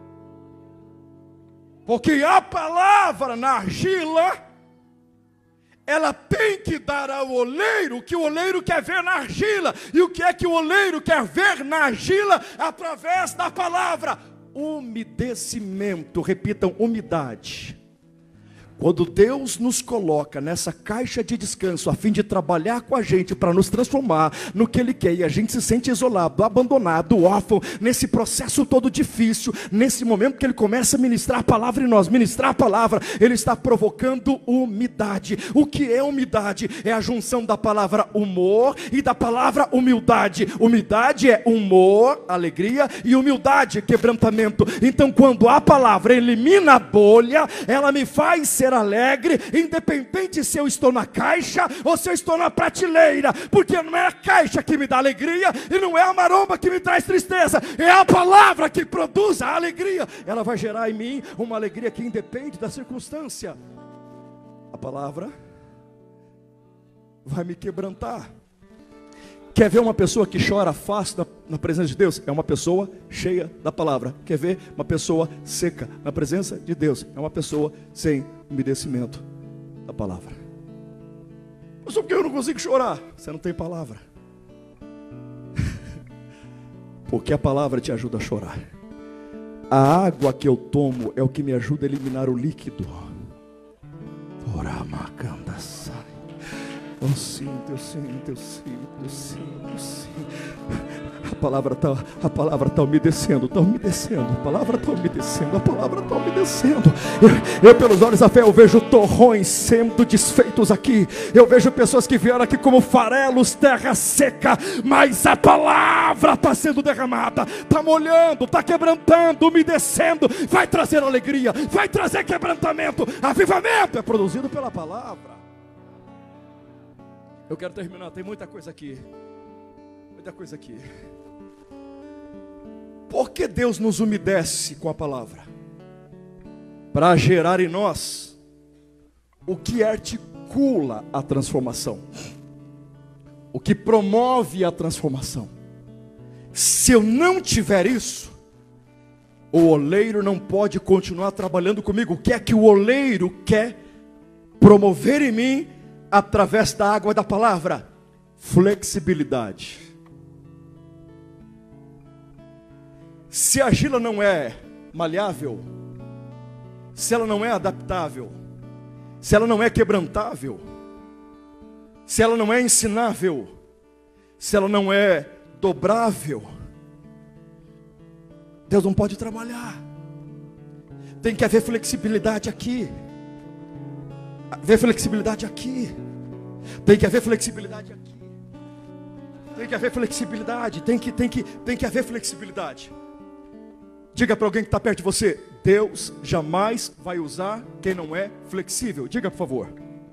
Porque a palavra na argila, ela tem que dar ao oleiro o que o oleiro quer ver na argila. E o que é que o oleiro quer ver na argila? Através da palavra: umedecimento. Repitam: umidade. Quando Deus nos coloca nessa caixa de descanso a fim de trabalhar com a gente para nos transformar no que Ele quer, e a gente se sente isolado, abandonado, órfão, nesse processo todo difícil, nesse momento que Ele começa a ministrar a palavra em nós, ministrar a palavra, Ele está provocando umidade. O que é umidade? É a junção da palavra humor e da palavra humildade. Umidade é humor, alegria, e humildade, quebrantamento. Então quando a palavra elimina a bolha, ela me faz ser alegre, independente se eu estou na caixa ou se eu estou na prateleira, porque não é a caixa que me dá alegria e não é a maromba que me traz tristeza, é a palavra que produz a alegria. Ela vai gerar em mim uma alegria que independe da circunstância. A palavra vai me quebrantar. Quer ver uma pessoa que chora fácil na, na presença de Deus? É uma pessoa cheia da palavra. Quer ver uma pessoa seca na presença de Deus? É uma pessoa sem umedecimento da palavra. Mas só porque eu não consigo chorar? Você não tem palavra. Porque a palavra te ajuda a chorar. A água que eu tomo é o que me ajuda a eliminar o líquido. Eu sinto, eu sinto, eu sinto, eu sinto, eu sinto. A palavra está a palavra tá umedecendo, está umedecendo, a palavra está umedecendo, a palavra está umedecendo. Eu, eu, pelos olhos da fé, eu vejo torrões sendo desfeitos aqui. Eu vejo pessoas que vieram aqui como farelos, terra seca, mas a palavra está sendo derramada, está molhando, está quebrantando, umedecendo. Vai trazer alegria, vai trazer quebrantamento. Avivamento é produzido pela palavra. Eu quero terminar, tem muita coisa aqui. Muita coisa aqui. Por que Deus nos umedece com a palavra? Para gerar em nós o que articula a transformação, o que promove a transformação. Se eu não tiver isso, o oleiro não pode continuar trabalhando comigo. O que é que o oleiro quer promover em mim através da água da palavra? Flexibilidade. Se a argila não é maleável, se ela não é adaptável, se ela não é quebrantável, se ela não é ensinável, se ela não é dobrável, Deus não pode trabalhar. Tem que haver flexibilidade aqui. Haver flexibilidade aqui. Tem que haver flexibilidade aqui. Tem que haver flexibilidade. Tem que, tem que, tem que haver flexibilidade. Diga para alguém que está perto de você: Deus jamais vai usar quem não é flexível. Diga, por favor.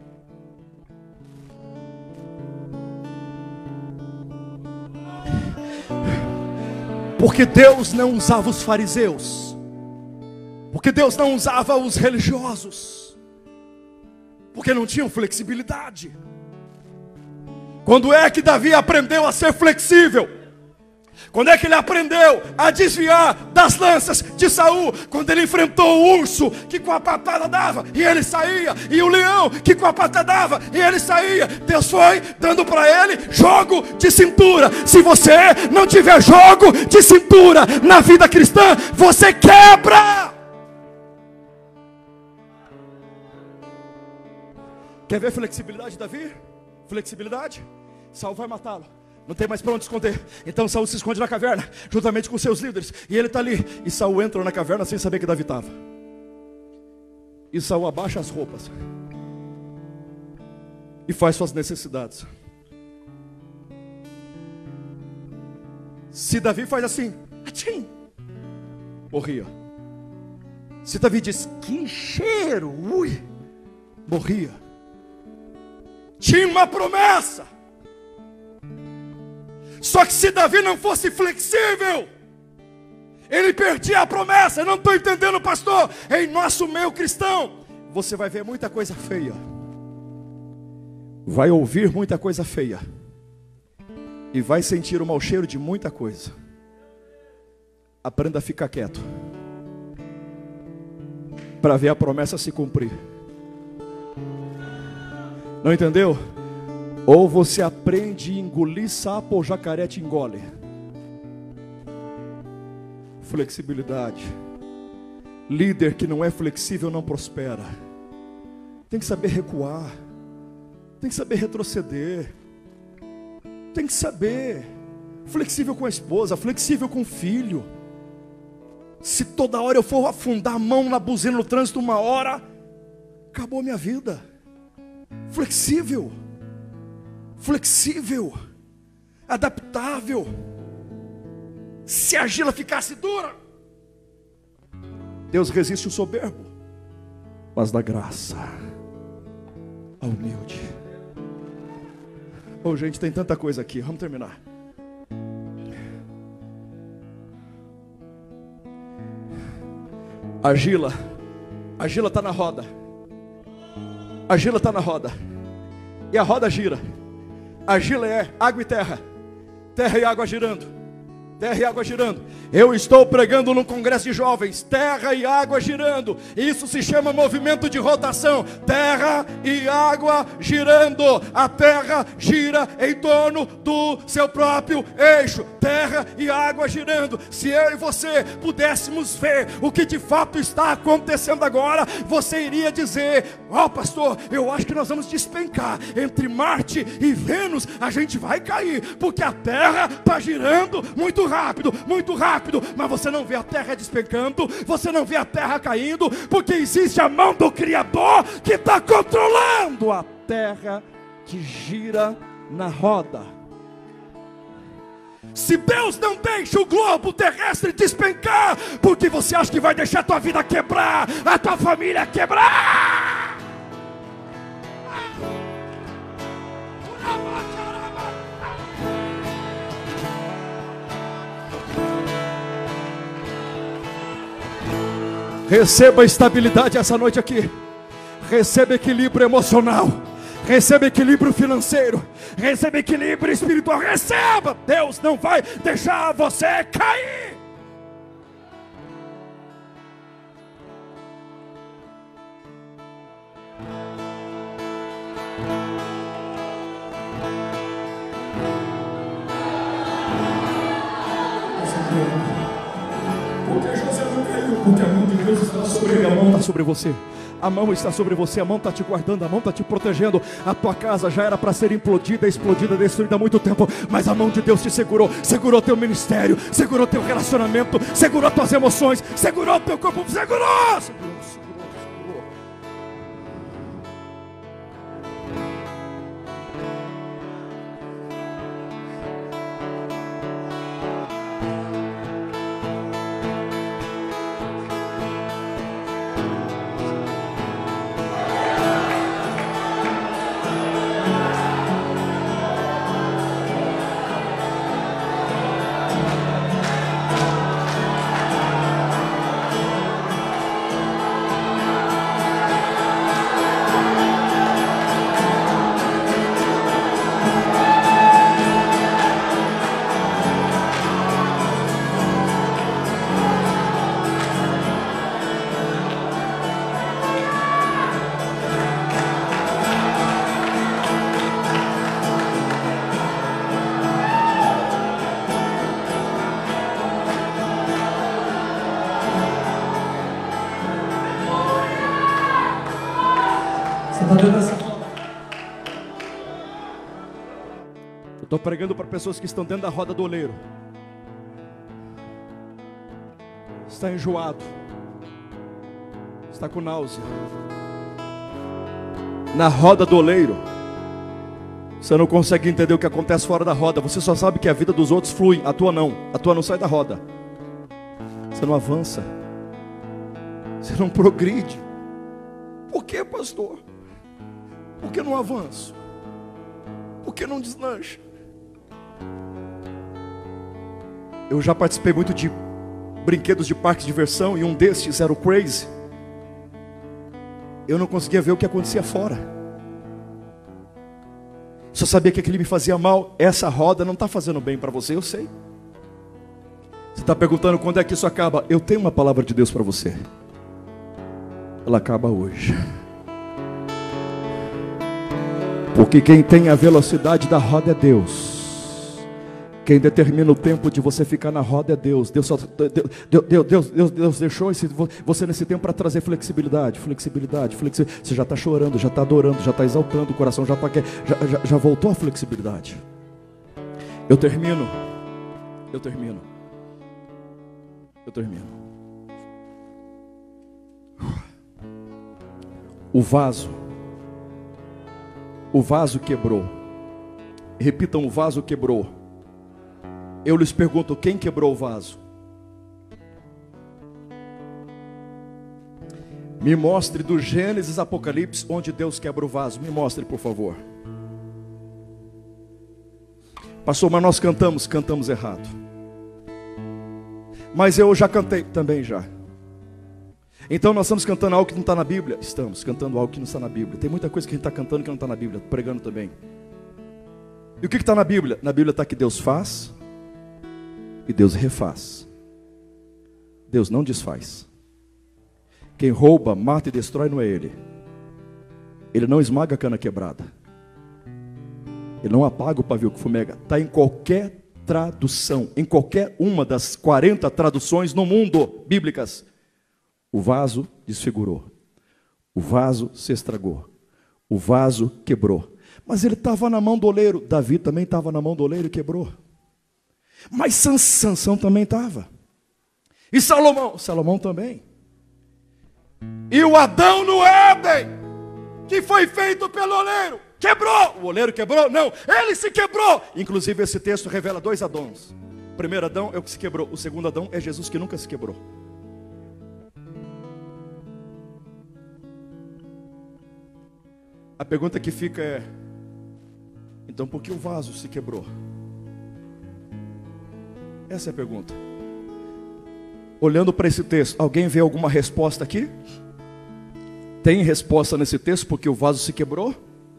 Porque Deus não usava os fariseus, porque Deus não usava os religiosos, porque não tinham flexibilidade. Quando é que Davi aprendeu a ser flexível? Quando é que ele aprendeu a desviar das lanças de Saul? Quando ele enfrentou o urso que com a patada dava e ele saía, e o leão que com a patada dava e ele saía. Deus foi dando para ele jogo de cintura. Se você não tiver jogo de cintura na vida cristã, você quebra. Quer ver flexibilidade, Davi? Flexibilidade? Saul vai matá-lo. Não tem mais para onde esconder. Então Saul se esconde na caverna, juntamente com seus líderes. E ele está ali. E Saul entra na caverna sem saber que Davi estava. E Saul abaixa as roupas e faz suas necessidades. Se Davi faz assim, atchim, morria. Se Davi diz, que cheiro, ui, morria. Tinha uma promessa. Só que se Davi não fosse flexível, ele perdia a promessa. Eu não estou entendendo, pastor. Em nosso meio cristão, você vai ver muita coisa feia, vai ouvir muita coisa feia, e vai sentir o mau cheiro de muita coisa. Aprenda a ficar quieto, para ver a promessa se cumprir. Não entendeu? Ou você aprende a engolir sapo, ou jacaré te engole. Flexibilidade. Líder que não é flexível não prospera. Tem que saber recuar. Tem que saber retroceder. Tem que saber. Flexível com a esposa, flexível com o filho. Se toda hora eu for afundar a mão na buzina no trânsito uma hora, acabou a minha vida. Flexível. Flexível, adaptável. Se a argila ficasse dura, Deus resiste o soberbo, mas dá graça ao humilde. Oh, gente, tem tanta coisa aqui. Vamos terminar. Argila, argila está na roda. Argila está na roda. E a roda gira. Argila é água e terra, terra e água girando. Terra e água girando. Eu estou pregando num congresso de jovens. Terra e água girando. Isso se chama movimento de rotação. Terra e água girando. A terra gira em torno do seu próprio eixo. Terra e água girando. Se eu e você pudéssemos ver o que de fato está acontecendo agora, você iria dizer: ó, oh, pastor, eu acho que nós vamos despencar. Entre Marte e Vênus a gente vai cair, porque a terra está girando muito rápido, muito rápido, mas você não vê a terra despencando, você não vê a terra caindo, porque existe a mão do Criador que está controlando a terra que gira na roda. Se Deus não deixa o globo terrestre despencar, porque você acha que vai deixar a tua vida quebrar, a tua família quebrar? Receba estabilidade essa noite aqui. Receba equilíbrio emocional. Receba equilíbrio financeiro. Receba equilíbrio espiritual. Receba. Deus não vai deixar você cair. Porque a mão de Deus está sobre ele, a mão está sobre você. A mão está sobre você, a mão está te guardando, a mão está te protegendo. A tua casa já era para ser implodida, explodida, destruída há muito tempo, mas a mão de Deus te segurou. Segurou teu ministério, segurou teu relacionamento, segurou tuas emoções, segurou teu corpo, segurou, segurou, segurou, segurou. Eu estou pregando para pessoas que estão dentro da roda do oleiro. Está enjoado, está com náusea. Na roda do oleiro, você não consegue entender o que acontece fora da roda. Você só sabe que a vida dos outros flui, a tua não. A tua não sai da roda. Você não avança. Você não progride. Por que, pastor? Por que não avanço? Por que não deslancha? Eu já participei muito de brinquedos de parques de diversão, e um destes era o Crazy. Eu não conseguia ver o que acontecia fora. Só sabia que aquilo me fazia mal. Essa roda não está fazendo bem para você, eu sei. Você está perguntando quando é que isso acaba? Eu tenho uma palavra de Deus para você. Ela acaba hoje. Porque quem tem a velocidade da roda é Deus. Quem determina o tempo de você ficar na roda é Deus. Deus, só, Deus, Deus, Deus, Deus, Deus deixou esse, você nesse tempo para trazer flexibilidade, flexibilidade, flexibilidade. Você já está chorando, já está adorando, já está exaltando, o coração já, tá, já, já, já voltou à flexibilidade. Eu termino. Eu termino. Eu termino. O vaso. O vaso quebrou. Repitam, o vaso quebrou. Eu lhes pergunto, quem quebrou o vaso? Me mostre do Gênesis Apocalipse onde Deus quebra o vaso. Me mostre, por favor. Pastor, mas nós cantamos, cantamos errado. Mas eu já cantei também já. Então nós estamos cantando algo que não está na Bíblia? Estamos cantando algo que não está na Bíblia. Tem muita coisa que a gente está cantando que não está na Bíblia, pregando também. E o que está na Bíblia? Na Bíblia está que Deus faz, e Deus refaz. Deus não desfaz. Quem rouba, mata e destrói não é Ele. Ele não esmaga a cana quebrada. Ele não apaga o pavio que fumega. Está em qualquer tradução, em qualquer uma das quarenta traduções no mundo bíblicas. O vaso desfigurou. O vaso se estragou. O vaso quebrou. Mas ele estava na mão do oleiro. Davi também estava na mão do oleiro e quebrou. Mas Sansão também estava. E Salomão? Salomão também. E o Adão no Éden, que foi feito pelo oleiro, quebrou. O oleiro quebrou? Não, ele se quebrou. Inclusive esse texto revela dois Adãos. O primeiro Adão é o que se quebrou. O segundo Adão é Jesus, que nunca se quebrou. A pergunta que fica é: então por que o vaso se quebrou? Essa é a pergunta. Olhando para esse texto, alguém vê alguma resposta aqui? Tem resposta nesse texto porque o vaso se quebrou?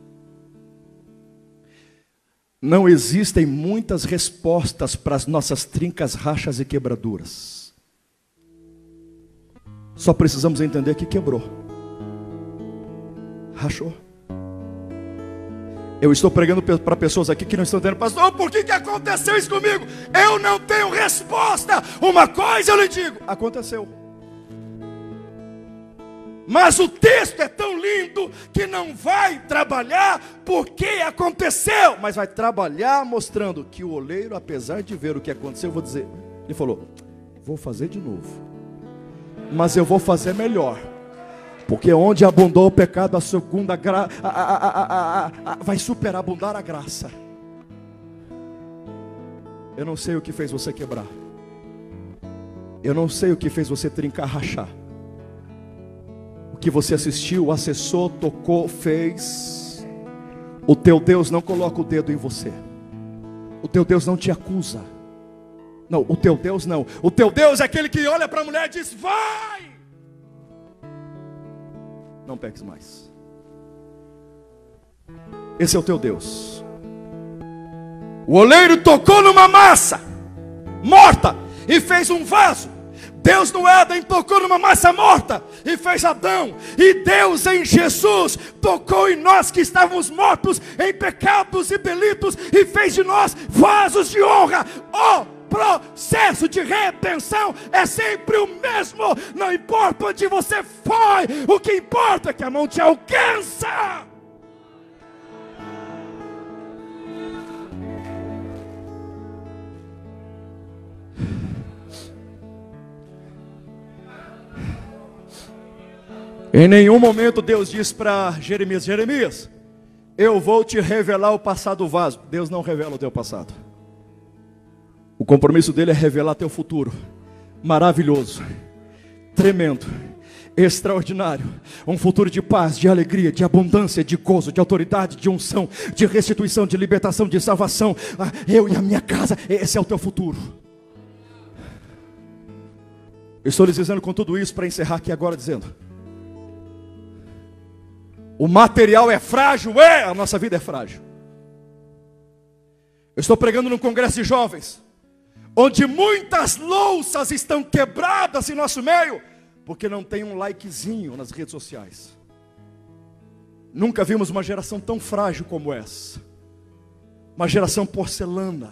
Não existem muitas respostas para as nossas trincas, rachas e quebraduras. Só precisamos entender que quebrou. Rachou. Eu estou pregando para pessoas aqui que não estão entendendo. Pastor, por que, que aconteceu isso comigo? Eu não tenho resposta. Uma coisa eu lhe digo: aconteceu. Mas o texto é tão lindo que não vai trabalhar porque aconteceu, mas vai trabalhar mostrando que o oleiro, apesar de ver o que aconteceu, eu vou dizer, ele falou: vou fazer de novo, mas eu vou fazer melhor. Porque onde abundou o pecado, a segunda graça vai superabundar a graça. Eu não sei o que fez você quebrar. Eu não sei o que fez você trincar, rachar. O que você assistiu, acessou, tocou, fez. O teu Deus não coloca o dedo em você. O teu Deus não te acusa. Não, o teu Deus não. O teu Deus é aquele que olha para a mulher e diz: vai! Não peques mais. Esse é o teu Deus. O oleiro tocou numa massa morta e fez um vaso. Deus no Éden tocou numa massa morta e fez Adão. E Deus em Jesus tocou em nós que estávamos mortos em pecados e delitos e fez de nós vasos de honra. Oh! Processo de redenção é sempre o mesmo. Não importa onde você foi, o que importa é que a mão te alcança. Em nenhum momento Deus diz para Jeremias: Jeremias, eu vou te revelar o passado vaso. Deus não revela o teu passado. O compromisso dele é revelar teu futuro. Maravilhoso, tremendo, extraordinário. Um futuro de paz, de alegria, de abundância, de gozo, de autoridade, de unção, de restituição, de libertação, de salvação. Eu e a minha casa, esse é o teu futuro. Eu estou lhes dizendo com tudo isso para encerrar aqui agora dizendo: o material é frágil, é, a nossa vida é frágil. Eu estou pregando num congresso de jovens, onde muitas louças estão quebradas em nosso meio, porque não tem um likezinho nas redes sociais. Nunca vimos uma geração tão frágil como essa. Uma geração porcelana.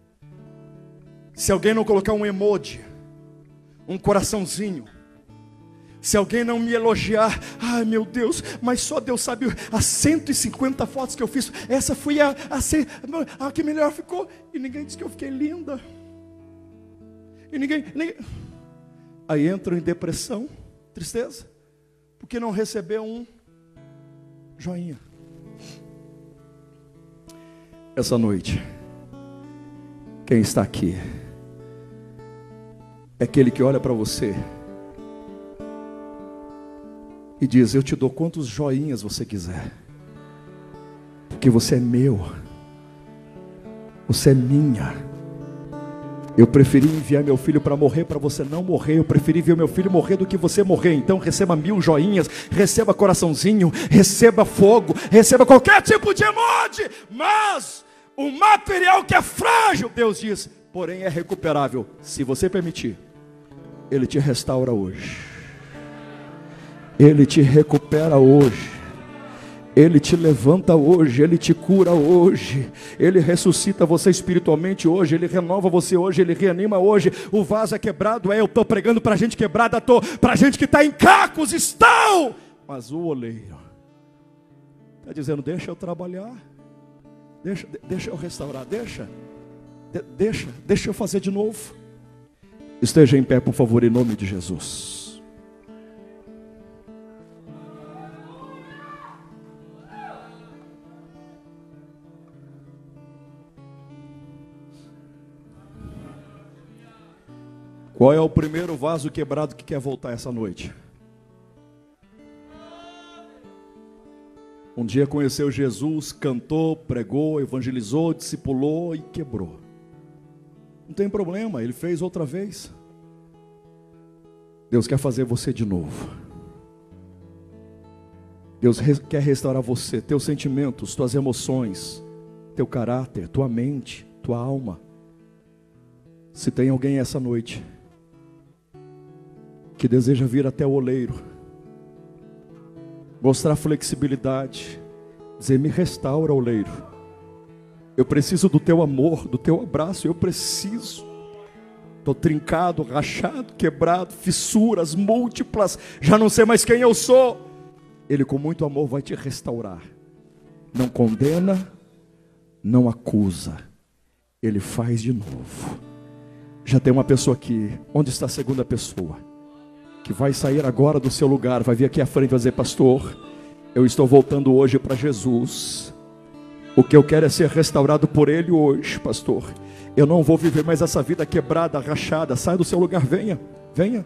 Se alguém não colocar um emoji, um coraçãozinho, se alguém não me elogiar, ai meu Deus, mas só Deus sabe as cento e cinquenta fotos que eu fiz, essa foi a, a, a que melhor ficou, e ninguém disse que eu fiquei linda. E ninguém, ninguém... Aí entram em depressão, tristeza, porque não recebeu um joinha. Essa noite, quem está aqui é aquele que olha para você e diz: eu te dou quantos joinhas você quiser, porque você é meu, você é minha. Eu preferi enviar meu filho para morrer para você não morrer. Eu preferi ver meu filho morrer do que você morrer. Então receba mil joinhas, receba coraçãozinho, receba fogo, receba qualquer tipo de emoji. Mas o material que é frágil, Deus diz: porém é recuperável. Se você permitir, Ele te restaura hoje. Ele te recupera hoje. Ele te levanta hoje, Ele te cura hoje, Ele ressuscita você espiritualmente hoje, Ele renova você hoje, Ele reanima hoje. O vaso é quebrado, é, eu estou pregando para gente quebrada, estou para gente que está em cacos, estão. Mas o oleiro está dizendo, deixa eu trabalhar, deixa, deixa eu restaurar, deixa, de, deixa, deixa eu fazer de novo. Esteja em pé, por favor, em nome de Jesus. Qual é o primeiro vaso quebrado que quer voltar essa noite? Um dia conheceu Jesus, cantou, pregou, evangelizou, discipulou e quebrou. Não tem problema, ele fez outra vez. Deus quer fazer você de novo. Deus quer restaurar você, teus sentimentos, tuas emoções, teu caráter, tua mente, tua alma. Se tem alguém essa noite que deseja vir até o oleiro, mostrar flexibilidade, dizer, me restaura, oleiro, eu preciso do teu amor, do teu abraço, eu preciso, estou trincado, rachado, quebrado, fissuras múltiplas, já não sei mais quem eu sou. Ele com muito amor vai te restaurar, não condena, não acusa, Ele faz de novo. Já tem uma pessoa aqui, onde está a segunda pessoa? Que vai sair agora do seu lugar, vai vir aqui à frente e vai dizer, pastor, eu estou voltando hoje para Jesus, o que eu quero é ser restaurado por Ele hoje, pastor, eu não vou viver mais essa vida quebrada, rachada. Sai do seu lugar, venha, venha,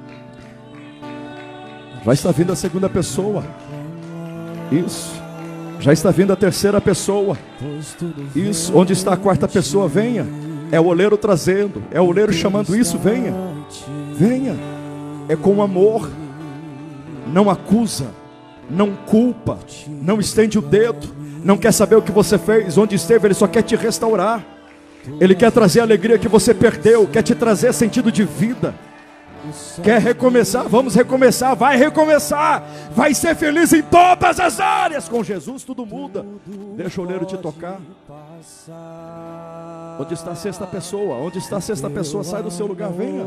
já está vindo a segunda pessoa, isso, já está vindo a terceira pessoa, isso, onde está a quarta pessoa, venha, é o oleiro trazendo, é o oleiro chamando, isso, venha, venha. É com amor, não acusa, não culpa, não estende o dedo, não quer saber o que você fez, onde esteve, Ele só quer te restaurar. Ele quer trazer a alegria que você perdeu, quer te trazer sentido de vida, quer recomeçar, vamos recomeçar, vai recomeçar, vai ser feliz em todas as áreas. Com Jesus tudo muda. Deixa o oleiro te tocar. Onde está a sexta pessoa? Onde está a sexta pessoa? Sai do seu lugar, venha.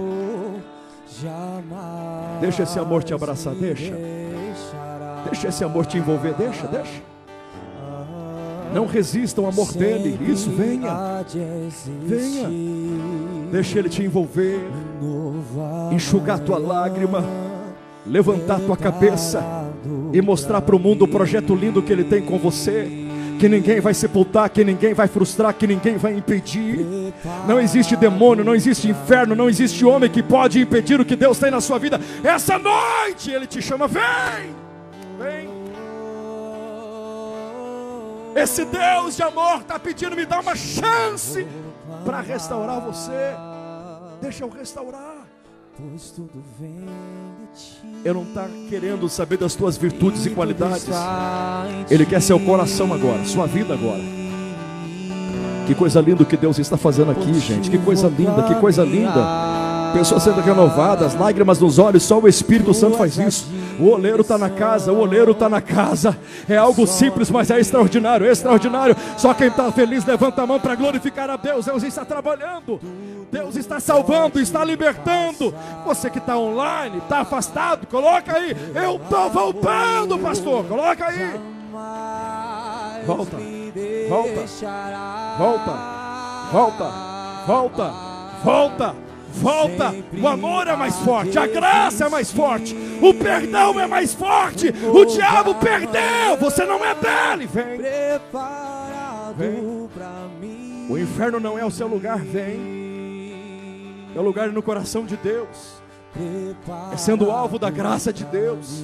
Deixa esse amor te abraçar, deixa. Deixa esse amor te envolver, deixa, deixa. Não resista ao amor dele, isso, venha. Venha. Deixa ele te envolver, enxugar tua lágrima, levantar tua cabeça e mostrar para o mundo o projeto lindo que ele tem com você. Que ninguém vai sepultar, que ninguém vai frustrar, que ninguém vai impedir. Não existe demônio, não existe inferno, não existe homem que pode impedir o que Deus tem na sua vida. Essa noite Ele te chama, vem, vem. Esse Deus de amor está pedindo, me dá uma chance para restaurar você. Deixa eu restaurar. Ele não está querendo saber das tuas virtudes e qualidades. Ele quer seu coração agora, sua vida agora. Que coisa linda que Deus está fazendo aqui, gente. Que coisa linda, que coisa linda. Pessoas sendo renovadas, lágrimas nos olhos. Só o Espírito Santo faz isso. O oleiro está na casa, o oleiro está na casa. É algo simples, mas é extraordinário, é extraordinário. Só quem está feliz levanta a mão para glorificar a Deus. Deus está trabalhando, Deus está salvando, está libertando. Você que está online, está afastado, coloca aí, eu estou voltando, pastor, coloca aí. Volta, volta, volta, volta, volta, volta. Volta, o amor é mais forte, a graça é mais forte, o perdão é mais forte. O diabo perdeu, você não é dele. Vem, vem. O inferno não é o seu lugar, vem. É o lugar no coração de Deus, é sendo alvo da graça de Deus.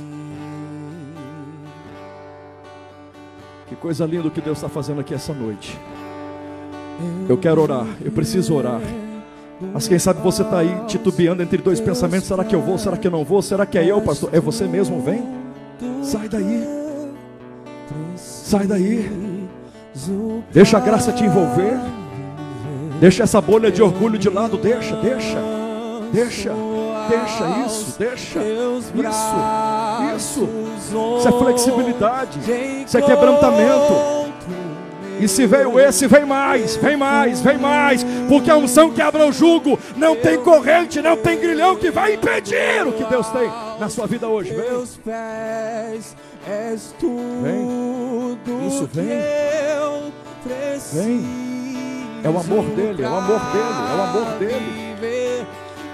Que coisa linda que Deus está fazendo aqui essa noite. Eu quero orar, eu preciso orar. Mas quem sabe você está aí titubeando entre dois pensamentos. Será que eu vou? Será que eu não vou? Será que é eu, pastor? É você mesmo? Vem. Sai daí. Sai daí. Deixa a graça te envolver. Deixa essa bolha de orgulho de lado, deixa, deixa, deixa, deixa isso, deixa, isso, isso, isso é flexibilidade, isso é quebrantamento. E se veio esse, vem mais, vem mais, vem mais, porque a unção quebra o jugo, não tem corrente, não tem grilhão que vai impedir o que Deus tem na sua vida hoje. Vem, vem, isso vem, vem, é o amor dele, é o amor dele, é o amor dele.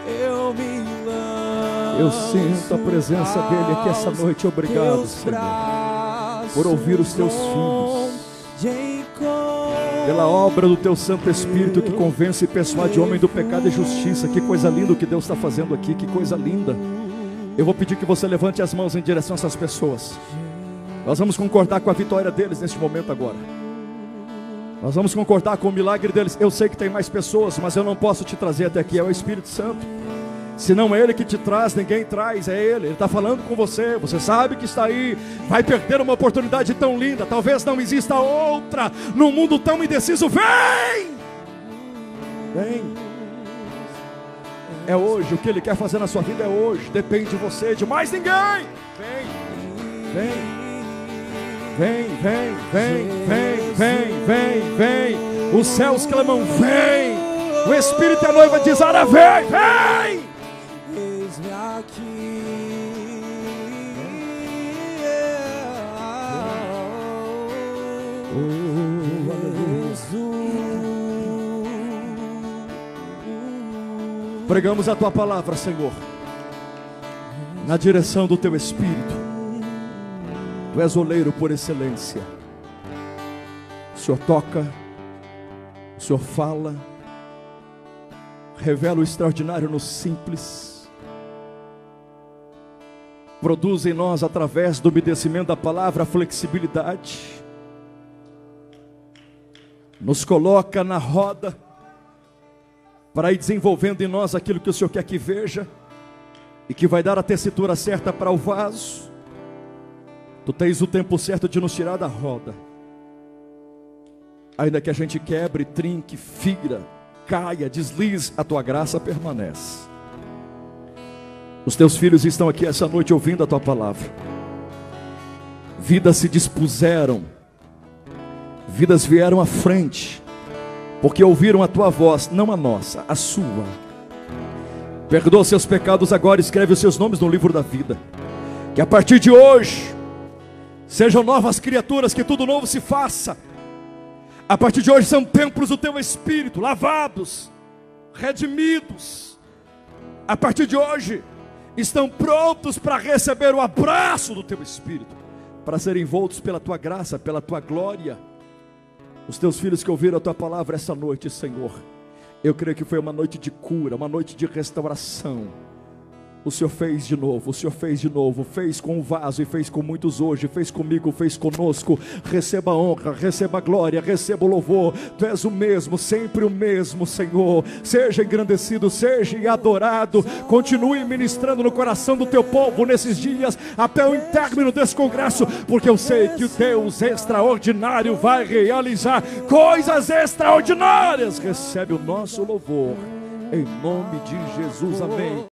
Eu sinto a presença dele aqui essa noite. Obrigado, Senhor, por ouvir os teus filhos, pela obra do teu Santo Espírito que convence e persuade o homem do pecado e justiça. Que coisa linda o que Deus está fazendo aqui, que coisa linda. Eu vou pedir que você levante as mãos em direção a essas pessoas. Nós vamos concordar com a vitória deles neste momento agora. Nós vamos concordar com o milagre deles. Eu sei que tem mais pessoas, mas eu não posso te trazer até aqui, é o Espírito Santo. Se não é Ele que te traz, ninguém traz, é Ele. Ele está falando com você, você sabe que está aí. Vai perder uma oportunidade tão linda. Talvez não exista outra num mundo tão indeciso. Vem! Vem! É hoje, o que Ele quer fazer na sua vida é hoje. Depende de você, de mais ninguém. Vem! Vem! Vem, vem, vem, vem, vem, vem, vem. Os céus clamam, vem. O Espírito e a noiva diz, ora, vem, vem. Eis-me aqui. Oh, Jesus. Pregamos a tua palavra, Senhor, na direção do teu Espírito. Tu és oleiro por excelência. O Senhor toca, o Senhor fala, revela o extraordinário no simples, produz em nós, através do obedecimento da palavra, a flexibilidade, nos coloca na roda, para ir desenvolvendo em nós aquilo que o Senhor quer que veja, e que vai dar a tessitura certa para o vaso. Tu tens o tempo certo de nos tirar da roda. Ainda que a gente quebre, trinque, fira, caia, deslize, a tua graça permanece. Os teus filhos estão aqui essa noite ouvindo a tua palavra. Vidas se dispuseram, vidas vieram à frente, porque ouviram a tua voz, não a nossa, a sua. Perdoa seus pecados agora, escreve os seus nomes no livro da vida. Que a partir de hoje sejam novas criaturas, que tudo novo se faça. A partir de hoje são templos do teu Espírito, lavados, redimidos. A partir de hoje estão prontos para receber o abraço do teu Espírito, para serem envoltos pela tua graça, pela tua glória. Os teus filhos que ouviram a tua palavra essa noite, Senhor, eu creio que foi uma noite de cura, uma noite de restauração. O Senhor fez de novo, o Senhor fez de novo, fez com o vaso e fez com muitos hoje, fez comigo, fez conosco. Receba a honra, receba a glória, receba o louvor. Tu és o mesmo, sempre o mesmo, Senhor. Seja engrandecido, seja adorado. Continue ministrando no coração do teu povo nesses dias, até o término desse congresso, porque eu sei que o Deus extraordinário vai realizar coisas extraordinárias. Recebe o nosso louvor, em nome de Jesus, amém.